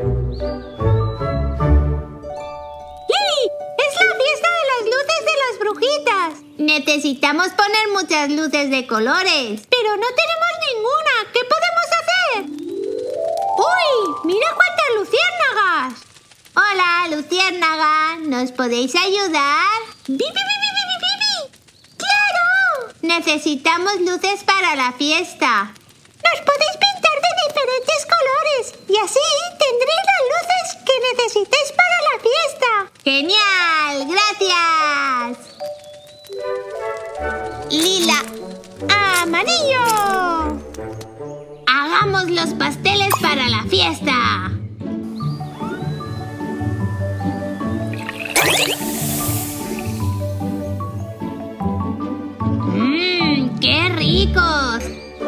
¡Lili! ¡Es la fiesta de las luces de las brujitas! Necesitamos poner muchas luces de colores. ¡Pero no tenemos ninguna! ¿Qué podemos hacer? ¡Uy! ¡Mira cuántas luciérnagas! Hola, luciérnaga. ¿Nos podéis ayudar? ¡Bi, bi, bi, bi, bi, bi, bi! ¡Claro! Necesitamos luces para la fiesta. ¡Nos podéis pintar de diferentes colores! Y así tendréis las luces que necesitéis para la fiesta. ¡Genial! ¡Gracias! Lila. ¡Amarillo! ¡Hagamos los pasteles para la fiesta! ¡Qué ricos!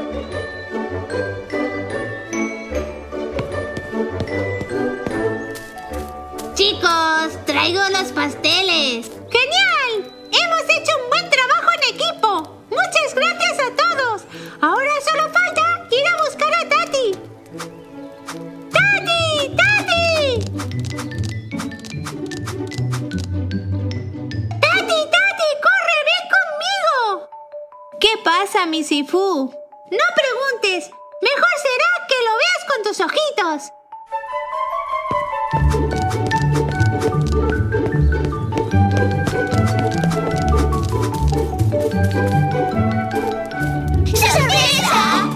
Chicos, traigo los pasteles. ¡Genial! ¡Hemos hecho un buen trabajo en equipo! ¡Muchas gracias a todos! Ahora solo falta ir a buscar a Tati. ¡Tati! ¡Tati! ¡Tati, Tati! ¡Corre, ven conmigo! ¿Qué pasa, Misifu? No preguntes. Mejor será que lo veas con tus ojitos. ¡Sorpresa!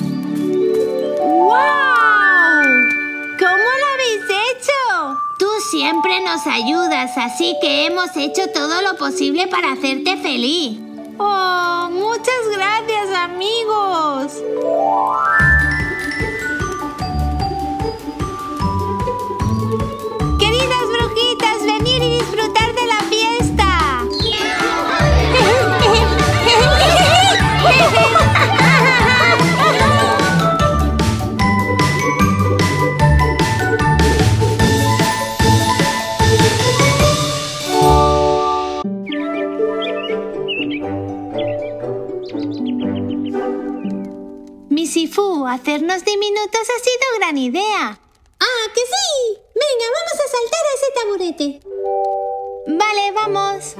¡Wow! ¿Cómo lo habéis hecho? Tú siempre nos ayudas, así que hemos hecho todo lo posible para hacerte feliz. ¡Oh, muchas gracias, amigos! Queridas brujitas, venid y disfrutar de la fiesta. Misifu, hacernos diminutos ha sido gran idea. ¡Ah, que sí! Venga, vamos a saltar a ese taburete. Vale, vamos.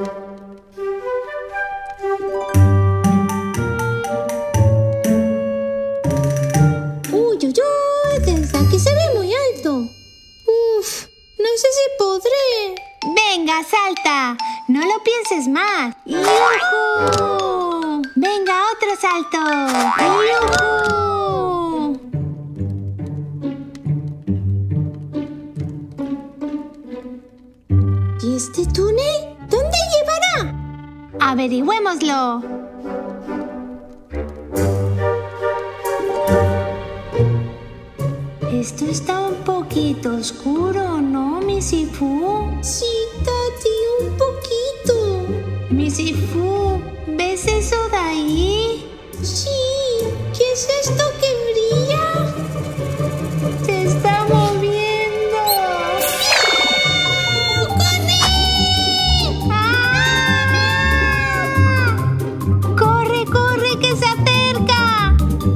Uy, uy, uy, desde aquí se ve muy alto. Uf, no sé si podré. Venga, salta. No lo pienses más. ¡Yujú! Venga, otro salto. ¡Yujú! ¿Y este túnel? ¿Dónde llevará? Averigüémoslo. Esto está un poquito oscuro, ¿no, Misifu? Sí, Tati, un poquito. Misifu, ¿ves eso de ahí? Sí, ¿qué es esto que brilla? Se está moviendo. ¡Corre! ¡Ah! ¡Corre, corre, que se acerca!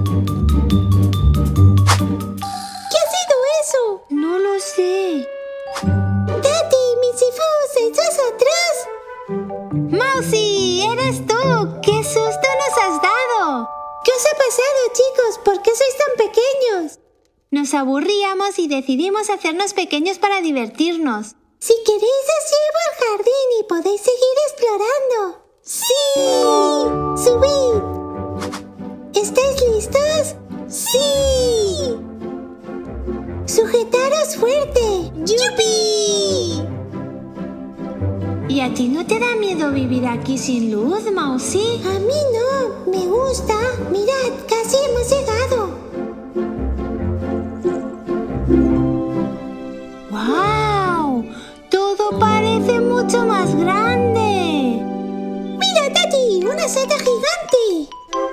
¿Qué ha sido eso? No lo sé. ¡Tati, Misifu, se echó hacia atrás! ¡Mousy, eres tú! ¡Qué susto nos has dado! ¿Qué os ha pasado, chicos? ¿Por qué sois tan pequeños? Nos aburríamos y decidimos hacernos pequeños para divertirnos. Si queréis os llevo al jardín y podéis seguir explorando. ¡Sí! ¡Subid! ¿Estáis listos? ¡Sí! ¡Sujetaros fuerte! ¡Yupi! ¿Y a ti no te da miedo vivir aquí sin luz, Mousy? A mí no, me gusta. Mirad, casi hemos llegado. ¡Wow! Todo parece mucho más grande. ¡Mira, Tati! ¡Una seta gigante!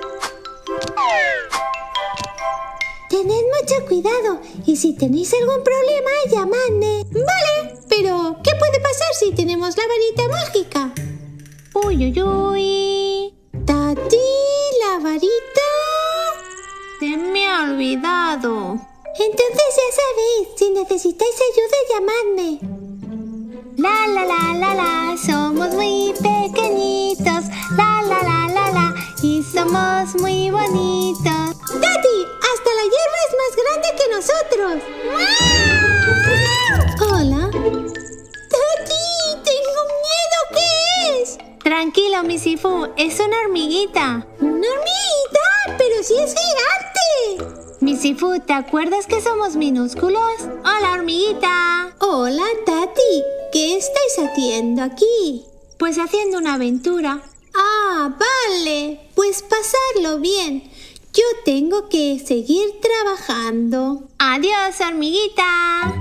Tened mucho cuidado y si tenéis algún problema, llamadme. Vale, pero ¿qué puede pasar si tenemos la varita mágica? Uy, uy, uy. Tati, la varita. Se me ha olvidado. Entonces ya sabéis, si necesitáis ayuda, llamadme. La, la, la, la, la, somos muy pequeñitos. La, la, la, la, la, y somos muy bonitos. ¡Tati! ¡Hasta la hierba es más grande que nosotros! ¡Hola! ¡Tati! ¡Tengo miedo! ¿Qué es? Tranquilo, Misifu, es una hormiguita. ¿Una hormiguita? ¡Pero sí es gigante! Misifu, ¿te acuerdas que somos minúsculos? ¡Hola, hormiguita! Hola, Tati. ¿Qué estáis haciendo aquí? Pues haciendo una aventura. Ah, vale. Pues pasarlo bien. Yo tengo que seguir trabajando. Adiós, hormiguita.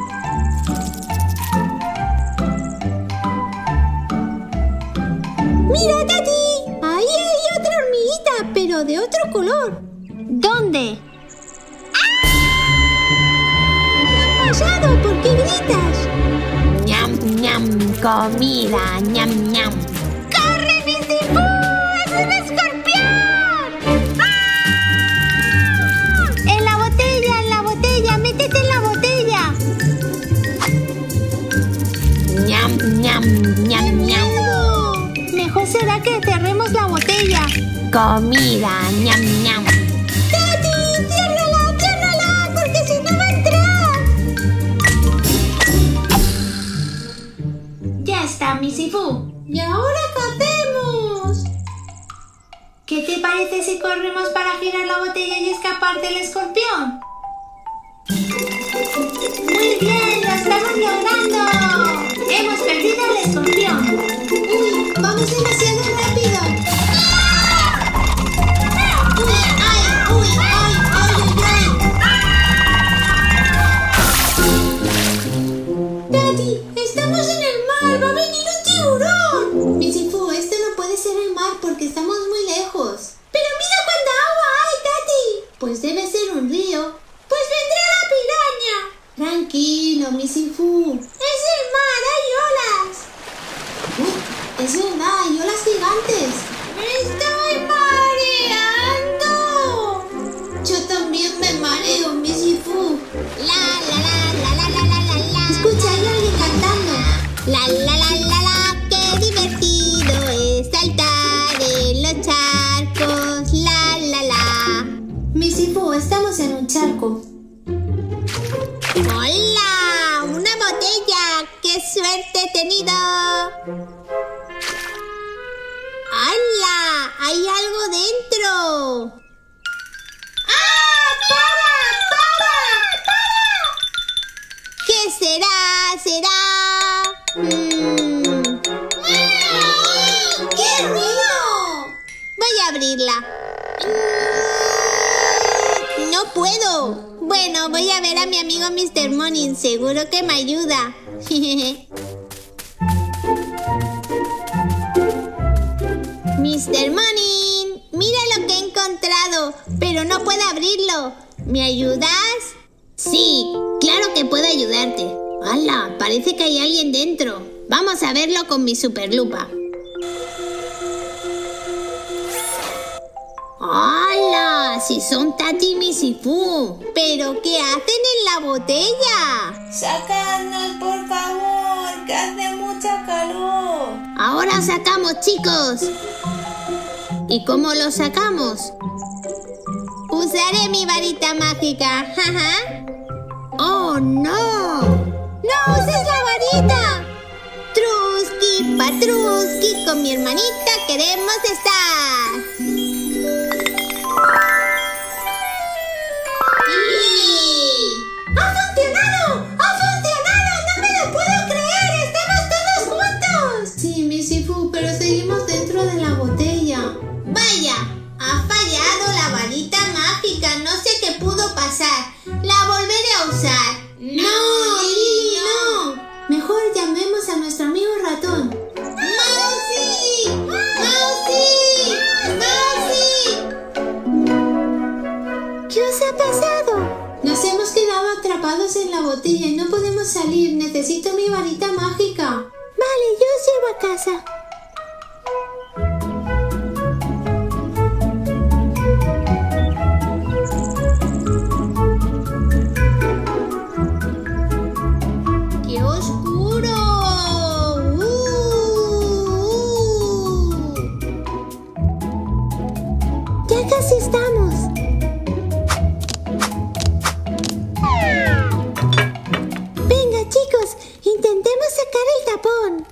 ¡Mira, Tati! Ahí hay otra hormiguita, pero de otro color. ¿Dónde? ¿Qué ha pasado? ¿Por qué gritas? ¡Ñam, ñam! ¡Comida! ¡Ñam, ñam! ¡Corre, Misifu! ¡Es un escorpión! ¡Ah! ¡En la botella! ¡Métete en la botella! ¡Ñam, ñam! ¡Ñam, ñam! Mejor será que cerremos la botella. ¡Comida! ¡Ñam, ñam! ¡Tati! Fu. ¿Y ahora qué hacemos? ¿Qué te parece si corremos para girar la botella y escapar del escorpión? ¡Muy bien! ¡Lo estamos logrando! ¡Hemos perdido al escorpión! ¡Uy! ¡Vamos demasiado rápido! ¡Uy! ¡Ay! ¡Uy! ¡Ay! ¡Ay! ¡Ay! ¡Daddy! ¡Estamos en el mar! ¡Va a venir un tiburón! Missy Fu, esto no puede ser el mar porque estamos muy lejos. ¡Pero mira cuánta agua hay, Daddy! Pues debe ser un río. ¡Pues vendrá la piraña! Tranquilo, Missy Fu. ¡Es el mar! ¡Hay olas! ¡Uy! Es verdad, hay olas gigantes. ¡Me estoy mareando! Yo también me mareo, Missy Fu. La la la la la la la la la. Escucha, hay alguien cantando. La la la la la. ¡Qué divertido es saltar en los charcos! La la la. Missy Fu, estamos en un charco. ¡Hola! ¡Una botella! ¡Qué suerte he tenido! ¡Hala! ¡Hay algo dentro! ¡Ah! ¡Para! ¿Qué será? ¡Qué ruido! Voy a abrirla. ¡No puedo! Bueno, voy a ver a mi amigo Mr. Morning. Seguro que me ayuda. Mr. Morning, mira lo que he encontrado, pero no puedo abrirlo. ¿Me ayudas? Sí, claro que puedo ayudarte. ¡Hala! Parece que hay alguien dentro. Vamos a verlo con mi superlupa. ¡Hala! Si son Tati y Missy Fu. ¿Pero qué hacen en la botella? ¡Sacadnos, por favor! ¡Que hace mucha calor! Ahora sacamos, chicos. ¿Y cómo lo sacamos? Usaré mi varita mágica. ¡Oh, no! ¡No uses la varita! Truski, patruski, con mi hermanita queremos estar. ¡Ha funcionado! ¡Ha funcionado! ¡No me lo puedo creer! ¡Estamos todos juntos! Sí, Missy Fu, pero seguimos dentro de la botella. ¡Vaya! Ha fallado la varita mágica. No sé qué pudo pasar. La volveré a usar. ¡No, Lili, no! Mejor llamemos a nuestro amigo ratón. ¡Mousy! ¡Mousy! ¡Mousy! ¿Qué os ha pasado? Nos hemos quedado atrapados en la botella y no podemos salir. Necesito mi varita mágica. Vale, yo os llevo a casa. ¡Qué oscuro! Ya casi estamos. Venga, chicos, intentemos sacar el tapón.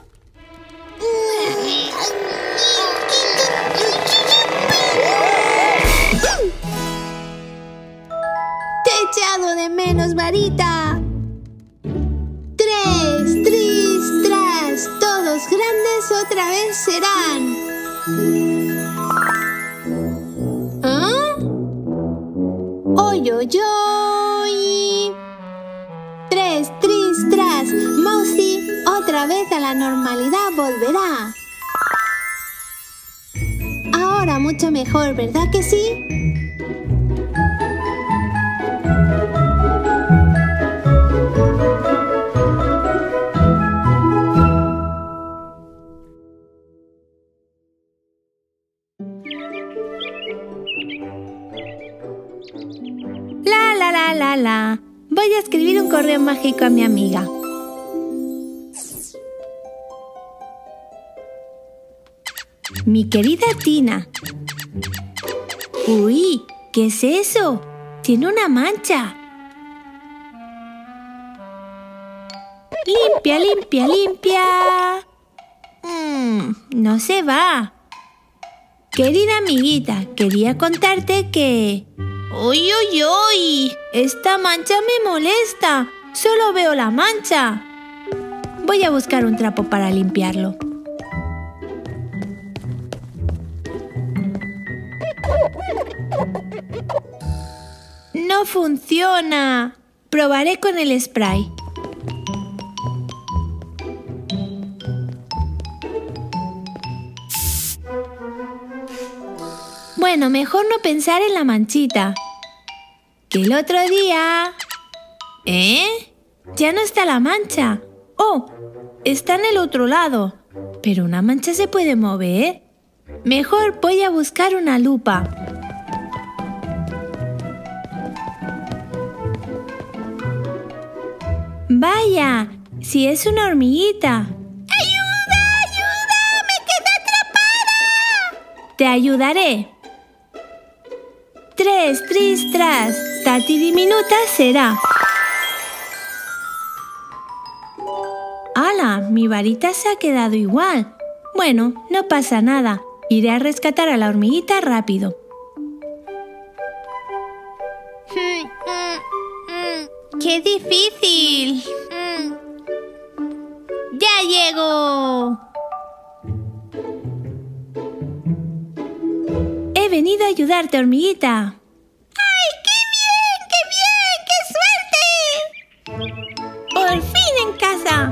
Te he echado de menos, varita. Tres, tris, tras, todos grandes otra vez serán. ¿Ah? ¡Oy, oy, oy! Tres, tris, tras, Mousy otra vez a la normalidad volverá. Ahora mucho mejor, ¿verdad que sí? La. Voy a escribir un correo mágico a mi amiga. Mi querida Tina. Uy, ¿qué es eso? Tiene una mancha. Limpia, limpia, limpia. No se va. Querida amiguita, quería contarte que... ¡Uy, uy, uy! Esta mancha me molesta. Solo veo la mancha. Voy a buscar un trapo para limpiarlo. No funciona. Probaré con el spray. Bueno, mejor no pensar en la manchita. Que el otro día... Ya no está la mancha. ¡Oh! Está en el otro lado. Pero una mancha se puede mover. Mejor voy a buscar una lupa. ¡Vaya! Si es una hormiguita. ¡Ayuda! ¡Ayuda! ¡Me quedé atrapada! Te ayudaré. 3, tris, tras. Tati diminuta será. ¡Hala! Mi varita se ha quedado igual. Bueno, no pasa nada. Iré a rescatar a la hormiguita rápido. ¡Qué difícil! ¡Ya llego! He venido a ayudarte, hormiguita. ¡Ay, qué bien! ¡Qué suerte! ¡Por fin en casa!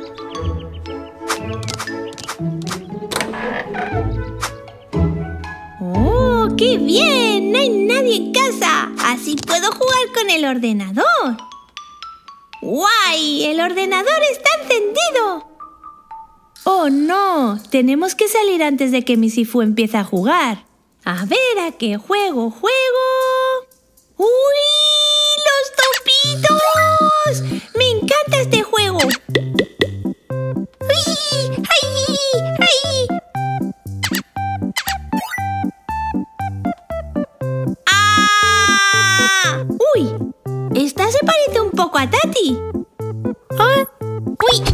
¡Oh, qué bien! No hay nadie en casa. Así puedo jugar con el ordenador. ¡Guay! ¡El ordenador está encendido! ¡Oh, no! Tenemos que salir antes de que mi Sifu empiece a jugar. A ver, ¿a qué juego? ¡Uy! ¡Los topitos! ¡Me encanta este juego! ¡Uy! ¡Ay! ¡Ay! ¡Ah! ¡Uy! Esta se parece un poco a Tati. ¿Ah? ¡Uy!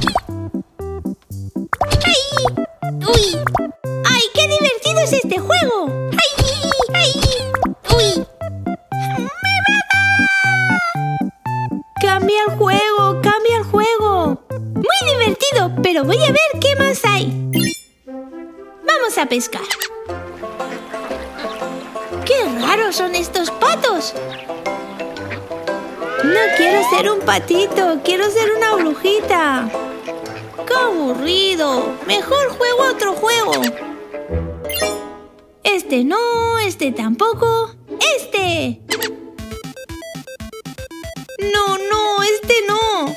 ¡Ay! ¡Uy! ¡Ay, qué divertido es este juego! ¡Ay! ¡Ay! ¡Uy! ¡Me va a dar! ¡Cambia el juego! ¡Cambia el juego! Muy divertido, pero voy a ver qué más hay. Vamos a pescar. ¡Qué raros son estos patos! No quiero ser un patito, quiero ser una brujita. ¡Qué aburrido! Mejor juego a otro juego. Este no, este tampoco. ¡Este! No, este no.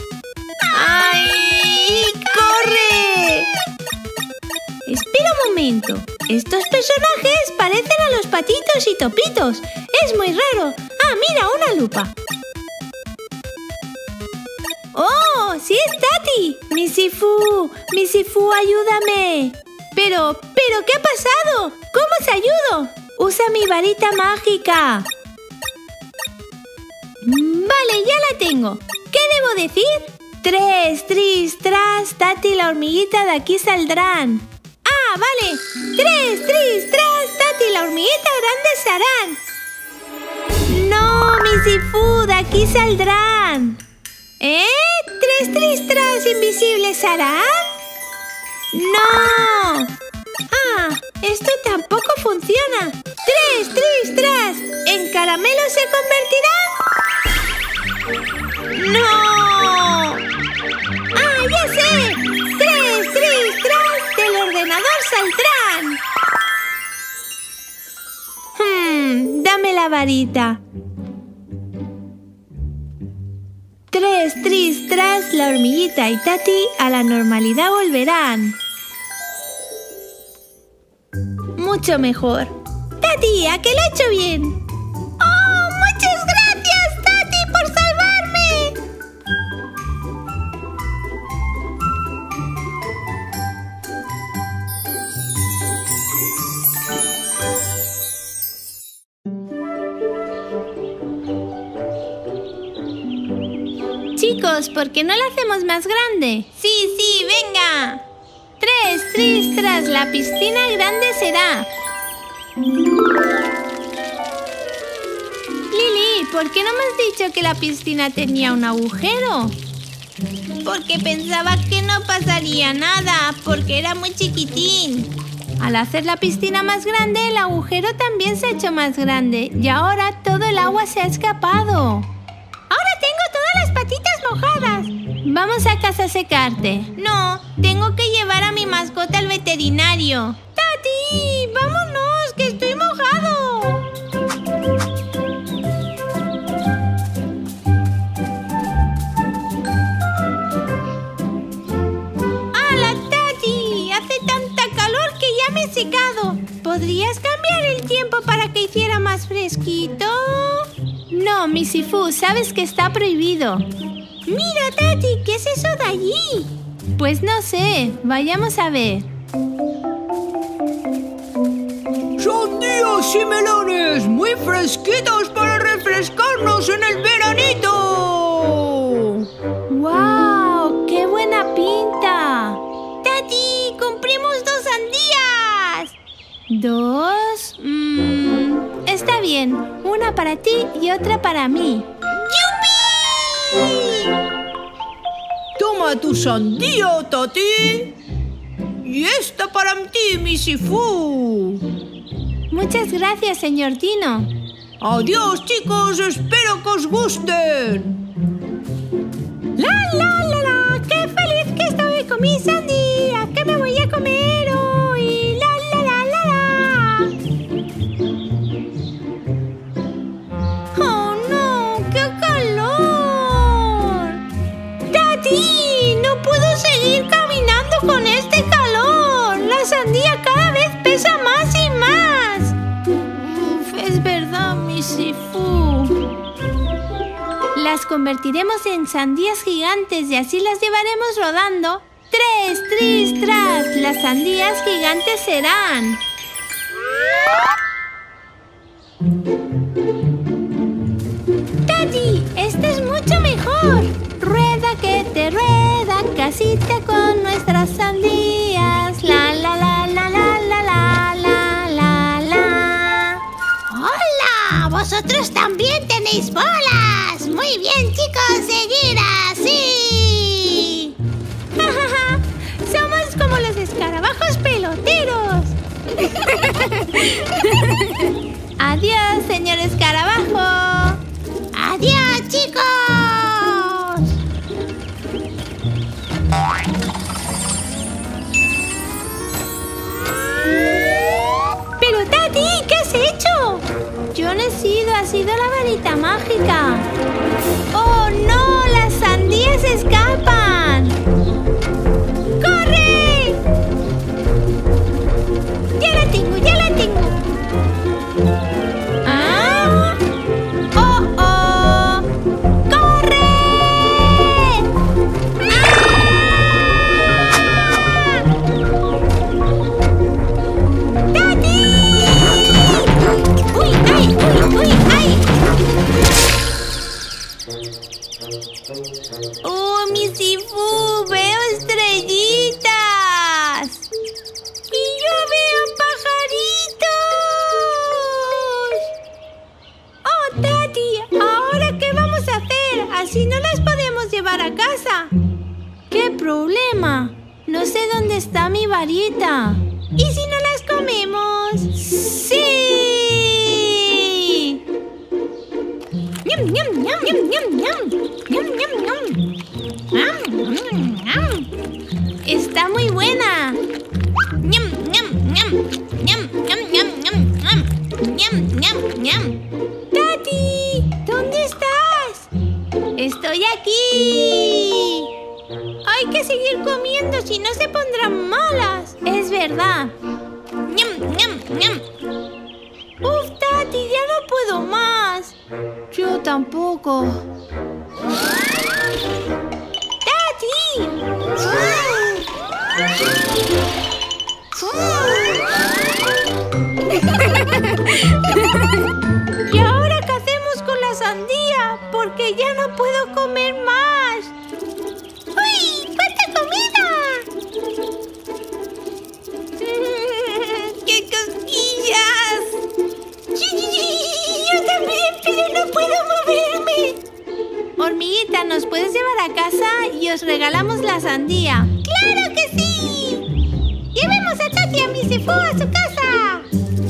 ¡Ay! ¡Corre! Espera un momento. Estos personajes parecen a los patitos y topitos. Es muy raro. ¡Ah, mira, una lupa! ¡Oh! ¡Sí es Tati! ¡Mi Sifu! ¡Ayúdame! Pero, ¿qué ha pasado? ¿Cómo os ayudo? ¡Usa mi varita mágica! Vale, ya la tengo. ¿Qué debo decir? 3, tris, tras, Tati y la hormiguita de aquí saldrán. ¡Ah, vale! 3, tris, tras, Tati y la hormiguita grandes harán. ¡No, mi Sifu! ¡De aquí saldrán! 3, tris, tras, invisibles harán. ¡No! ¡Ah! ¡Esto tampoco funciona! 3, tris, tras, ¿en caramelo se convertirán? ¡No! ¡Ah, ya sé! 3, tris, tras, del ordenador saldrán. Dame la varita. 3, tris, tras, la hormiguita y Tati a la normalidad volverán. Mucho mejor. Tati, ¿a que lo he hecho bien? ¡Oh, muchas gracias, Tati, por salvarme! Chicos, ¿por qué no la hacemos más grande? Sí, venga. Tres, tris, tras, la piscina grande será. Lili, ¿por qué no me has dicho que la piscina tenía un agujero? Porque pensaba que no pasaría nada, porque era muy chiquitín. Al hacer la piscina más grande, el agujero también se ha hecho más grande y ahora todo el agua se ha escapado. Ahora tengo todas las patitas mojadas. Vamos a casa a secarte. No, tengo que llevar a mi mascota al veterinario. ¡Tati! ¡Vámonos, que estoy mojado! ¡Hala, Tati! Hace tanta calor que ya me he secado. ¿Podrías cambiar el tiempo para que hiciera más fresquito? No, mi Sifu, sabes que está prohibido. Mira, Tati, ¿qué es eso de allí? Pues no sé, vayamos a ver. ¡Sandías y melones! ¡Muy fresquitos para refrescarnos en el veranito! ¡Wow! ¡Qué buena pinta! ¡Tati, compremos 2 sandías! ¿2? Está bien. Una para ti y otra para mí. ¡Yupi! ¡Toma tu sandía, Tati! ¡Y esta para ti, mi Sifu! Muchas gracias, señor Dino. ¡Adiós, chicos! ¡Espero que os gusten! ¡La, la, la, la! ¡Qué feliz que estoy con mi sandía! ¡Que me voy a comer hoy! ¡La, la, la, la, la! ¡Oh, no! ¡Qué calor! ¡Tati! ¡No puedo seguir caminando con este calor! ¡La sandía cada vez pesa más y más! Uf, es verdad, mi Sifu. Las convertiremos en sandías gigantes y así las llevaremos rodando. ¡Tres, tris, tras! Las sandías gigantes serán. ¡Tati! ¡Esta es mucho mejor! Rueda que te rueda, casita con nuestras sandías. La, la, la, la, la, la, la, la, la, la. ¡Hola! ¡Vosotros también tenéis bolas! ¡Muy bien, chicos! ¡Seguir así! ¡Ja, ja, ja! ¡Somos como los escarabajos peloteros! ¡Adiós, señor escarabajo! ¡Adiós, chicos! ¡Pero, Tati! ¿Qué has hecho? Yo no he sido, ha sido la varita mágica. ¡Oh, no! ¡Las sandías escapan! ¡Corre! ¡Ya la tengo, ya la tengo! ¿Ah? ¡Oh, oh! ¡Corre! ¡Ah! ¡Tati! ¡Uy, ay, uy, uy, ay! ¡Oh, mi Sifu! ¡Veo estrellitas! ¡Y yo veo pajaritos! ¡Oh, Tati! ¿Ahora qué vamos a hacer? Así no las podemos llevar a casa. ¿Qué problema? No sé dónde está mi varita. ¿Y si no las comemos? ¡Sí! ¡Ñam, ñam, ñam, ñam, ñam, ñam! ¡Ñam, ñam, ñam! ¡Ñam, ñam, ñam! ¡Está muy buena! ¡Ñam, ñam, ñam! ¡Ñam, ñam, ñam, ñam, ñam! ¡Ñam, ñam, ñam! ¡Tati! ¿Dónde estás? ¡Estoy aquí! Hay que seguir comiendo, si no se pondrán malas. Es verdad. ¡Ñam, ñam, ñam! ¡Uf, Tati! ¡Ya no puedo más! Yo tampoco. ¡Tati! ¿Y ahora qué hacemos con la sandía? Porque ya no puedo comer más. ¡Uy! ¡Cuánta comida! no puedo moverme! Hormiguita, ¿nos puedes llevar a casa y os regalamos la sandía? ¡Claro que sí! ¡Llevemos a Tati y a Misifu a su casa!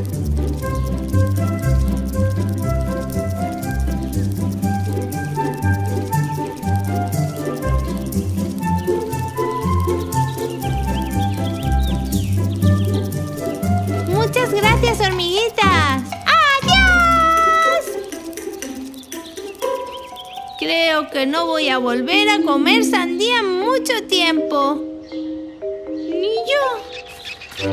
Muchas gracias, hormiguitas. ¡Adiós! Creo que no voy a volver a comer sandía en mucho tiempo. Ni yo.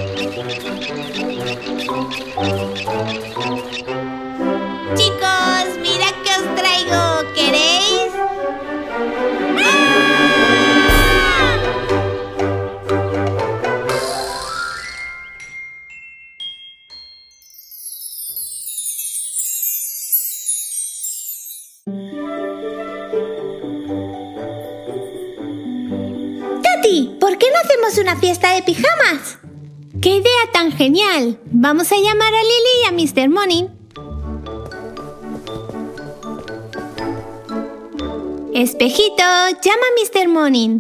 Chicos, mira qué os traigo. ¿Queréis? Tati, ¿por qué no hacemos una fiesta de pijamas? ¡Qué idea tan genial! Vamos a llamar a Lily y a Mr. Morning. Espejito, llama a Mr. Morning.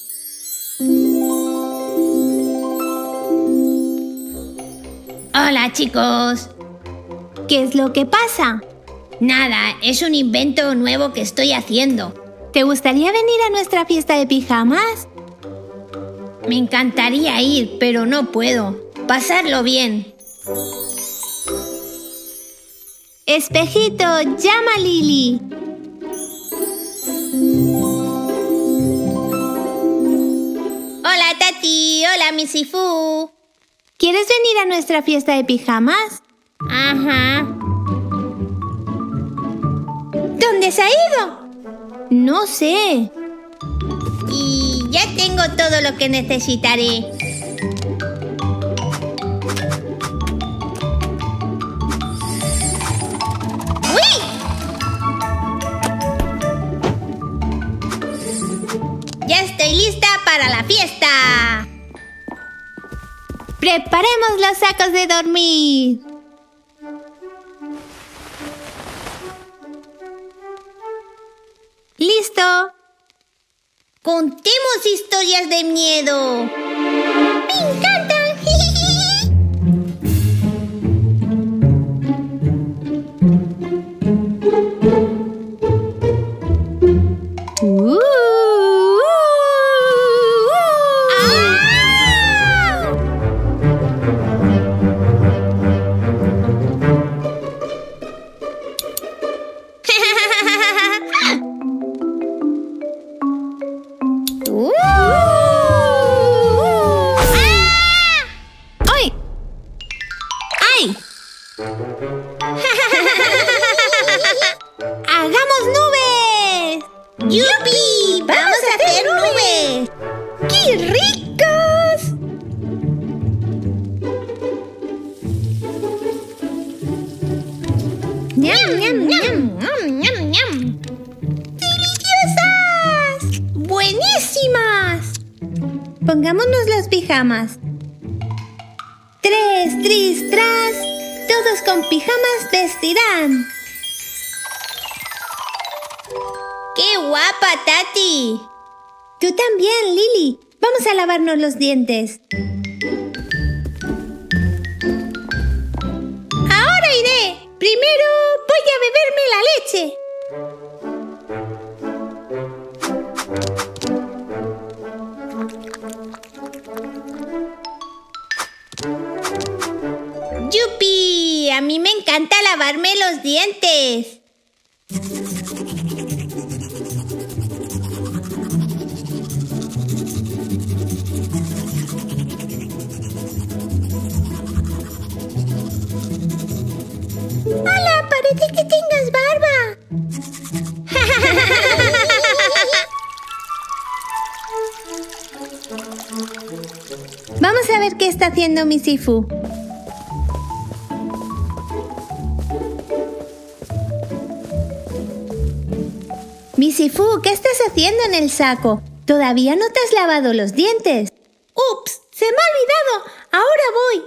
Hola, chicos. ¿Qué es lo que pasa? Nada, es un invento nuevo que estoy haciendo. ¿Te gustaría venir a nuestra fiesta de pijamas? Me encantaría ir, pero no puedo. Pasarlo bien. Espejito, llama a Lily. Hola, Tati. Hola, Misifu. ¿Quieres venir a nuestra fiesta de pijamas? Ajá. ¿Dónde se ha ido? No sé. Y ya tengo todo lo que necesitaré. ¡Uy! Ya estoy lista para la fiesta. Preparemos los sacos de dormir. ¡Listo! ¡Contemos historias de miedo! ¡Me encantan! ¡Hagamos nubes! ¡Yupi! ¡Vamos a hacer nubes! ¡Qué ricos! ¡Ñam, ñam, ñam! ¡Ñam, ñam, ñam! ¡Deliciosas! ¡Buenísimas! Pongámonos las pijamas. Tres, tris, tras. Todos con pijamas vestirán. ¡Qué guapa, Tati! Tú también, Lily. Vamos a lavarnos los dientes. Ahora iré. Primero voy a beberme la leche. ¡Yupi! A mí me encanta lavarme los dientes. ¡Hola! Parece que tengas barba. Vamos a ver qué está haciendo Misifu. Misifu, ¿qué estás haciendo en el saco? Todavía no te has lavado los dientes. ¡Ups! ¡Se me ha olvidado! ¡Ahora voy!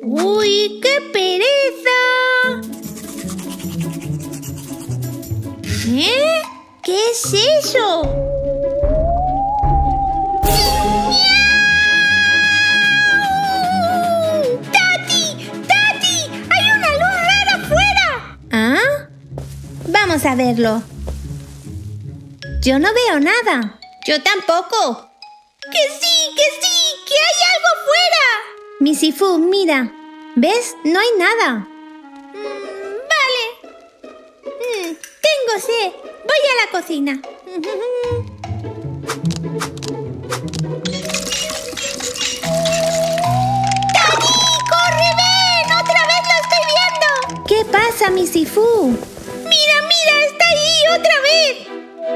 ¡Uy, qué pereza! ¿Eh? ¿Qué es eso? ¡Tati! ¡Tati! ¡Hay una luz rara afuera! ¿Ah? Vamos a verlo. Yo no veo nada. Yo tampoco. ¡Que sí! ¡Que hay algo afuera! Misifu, mira. ¿Ves? No hay nada. Vale. Tengo sed. Voy a la cocina. ¡Tati! ¡Corre, ven! ¡Otra vez lo estoy viendo! ¿Qué pasa, Misifu? ¡Mira! ¡Está ahí otra vez!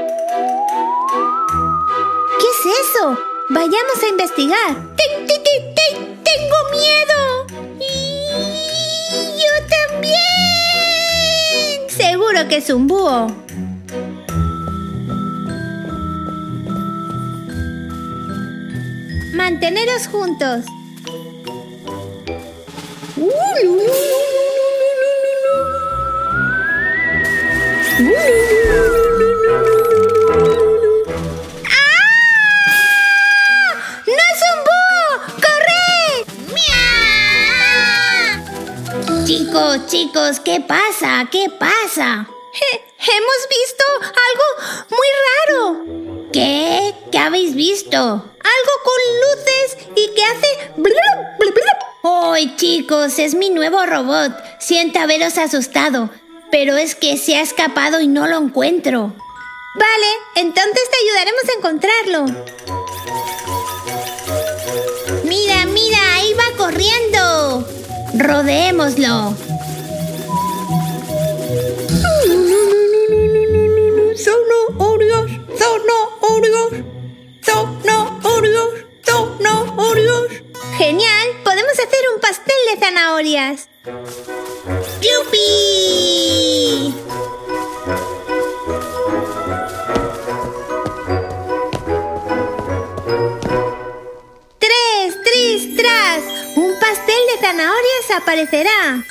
¿Qué es eso? Vayamos a investigar. ¡Tengo miedo! ¡Y yo también! Seguro que es un búho. Manteneros juntos. Chicos, ¿qué pasa? ¿Qué pasa? Hemos visto algo muy raro. ¿Qué? ¿Qué habéis visto? Algo con luces y que hace blub, blub, blub. ¡Ay, chicos! Es mi nuevo robot. Siento haberos asustado, pero es que se ha escapado y no lo encuentro. Vale, entonces te ayudaremos a encontrarlo. ¡Mira! ¡Ahí va corriendo! ¡Rodémoslo! ¡Zanahorias! ¡Genial! ¡Podemos hacer un pastel de zanahorias! ¡Yupi! ¡Tris, tras! ¡Un pastel de zanahorias aparecerá!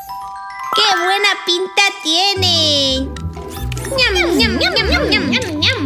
¡Qué buena pinta tiene! ¡Ñam, ñam, ñam, ñam, ñam, ñam, ñam!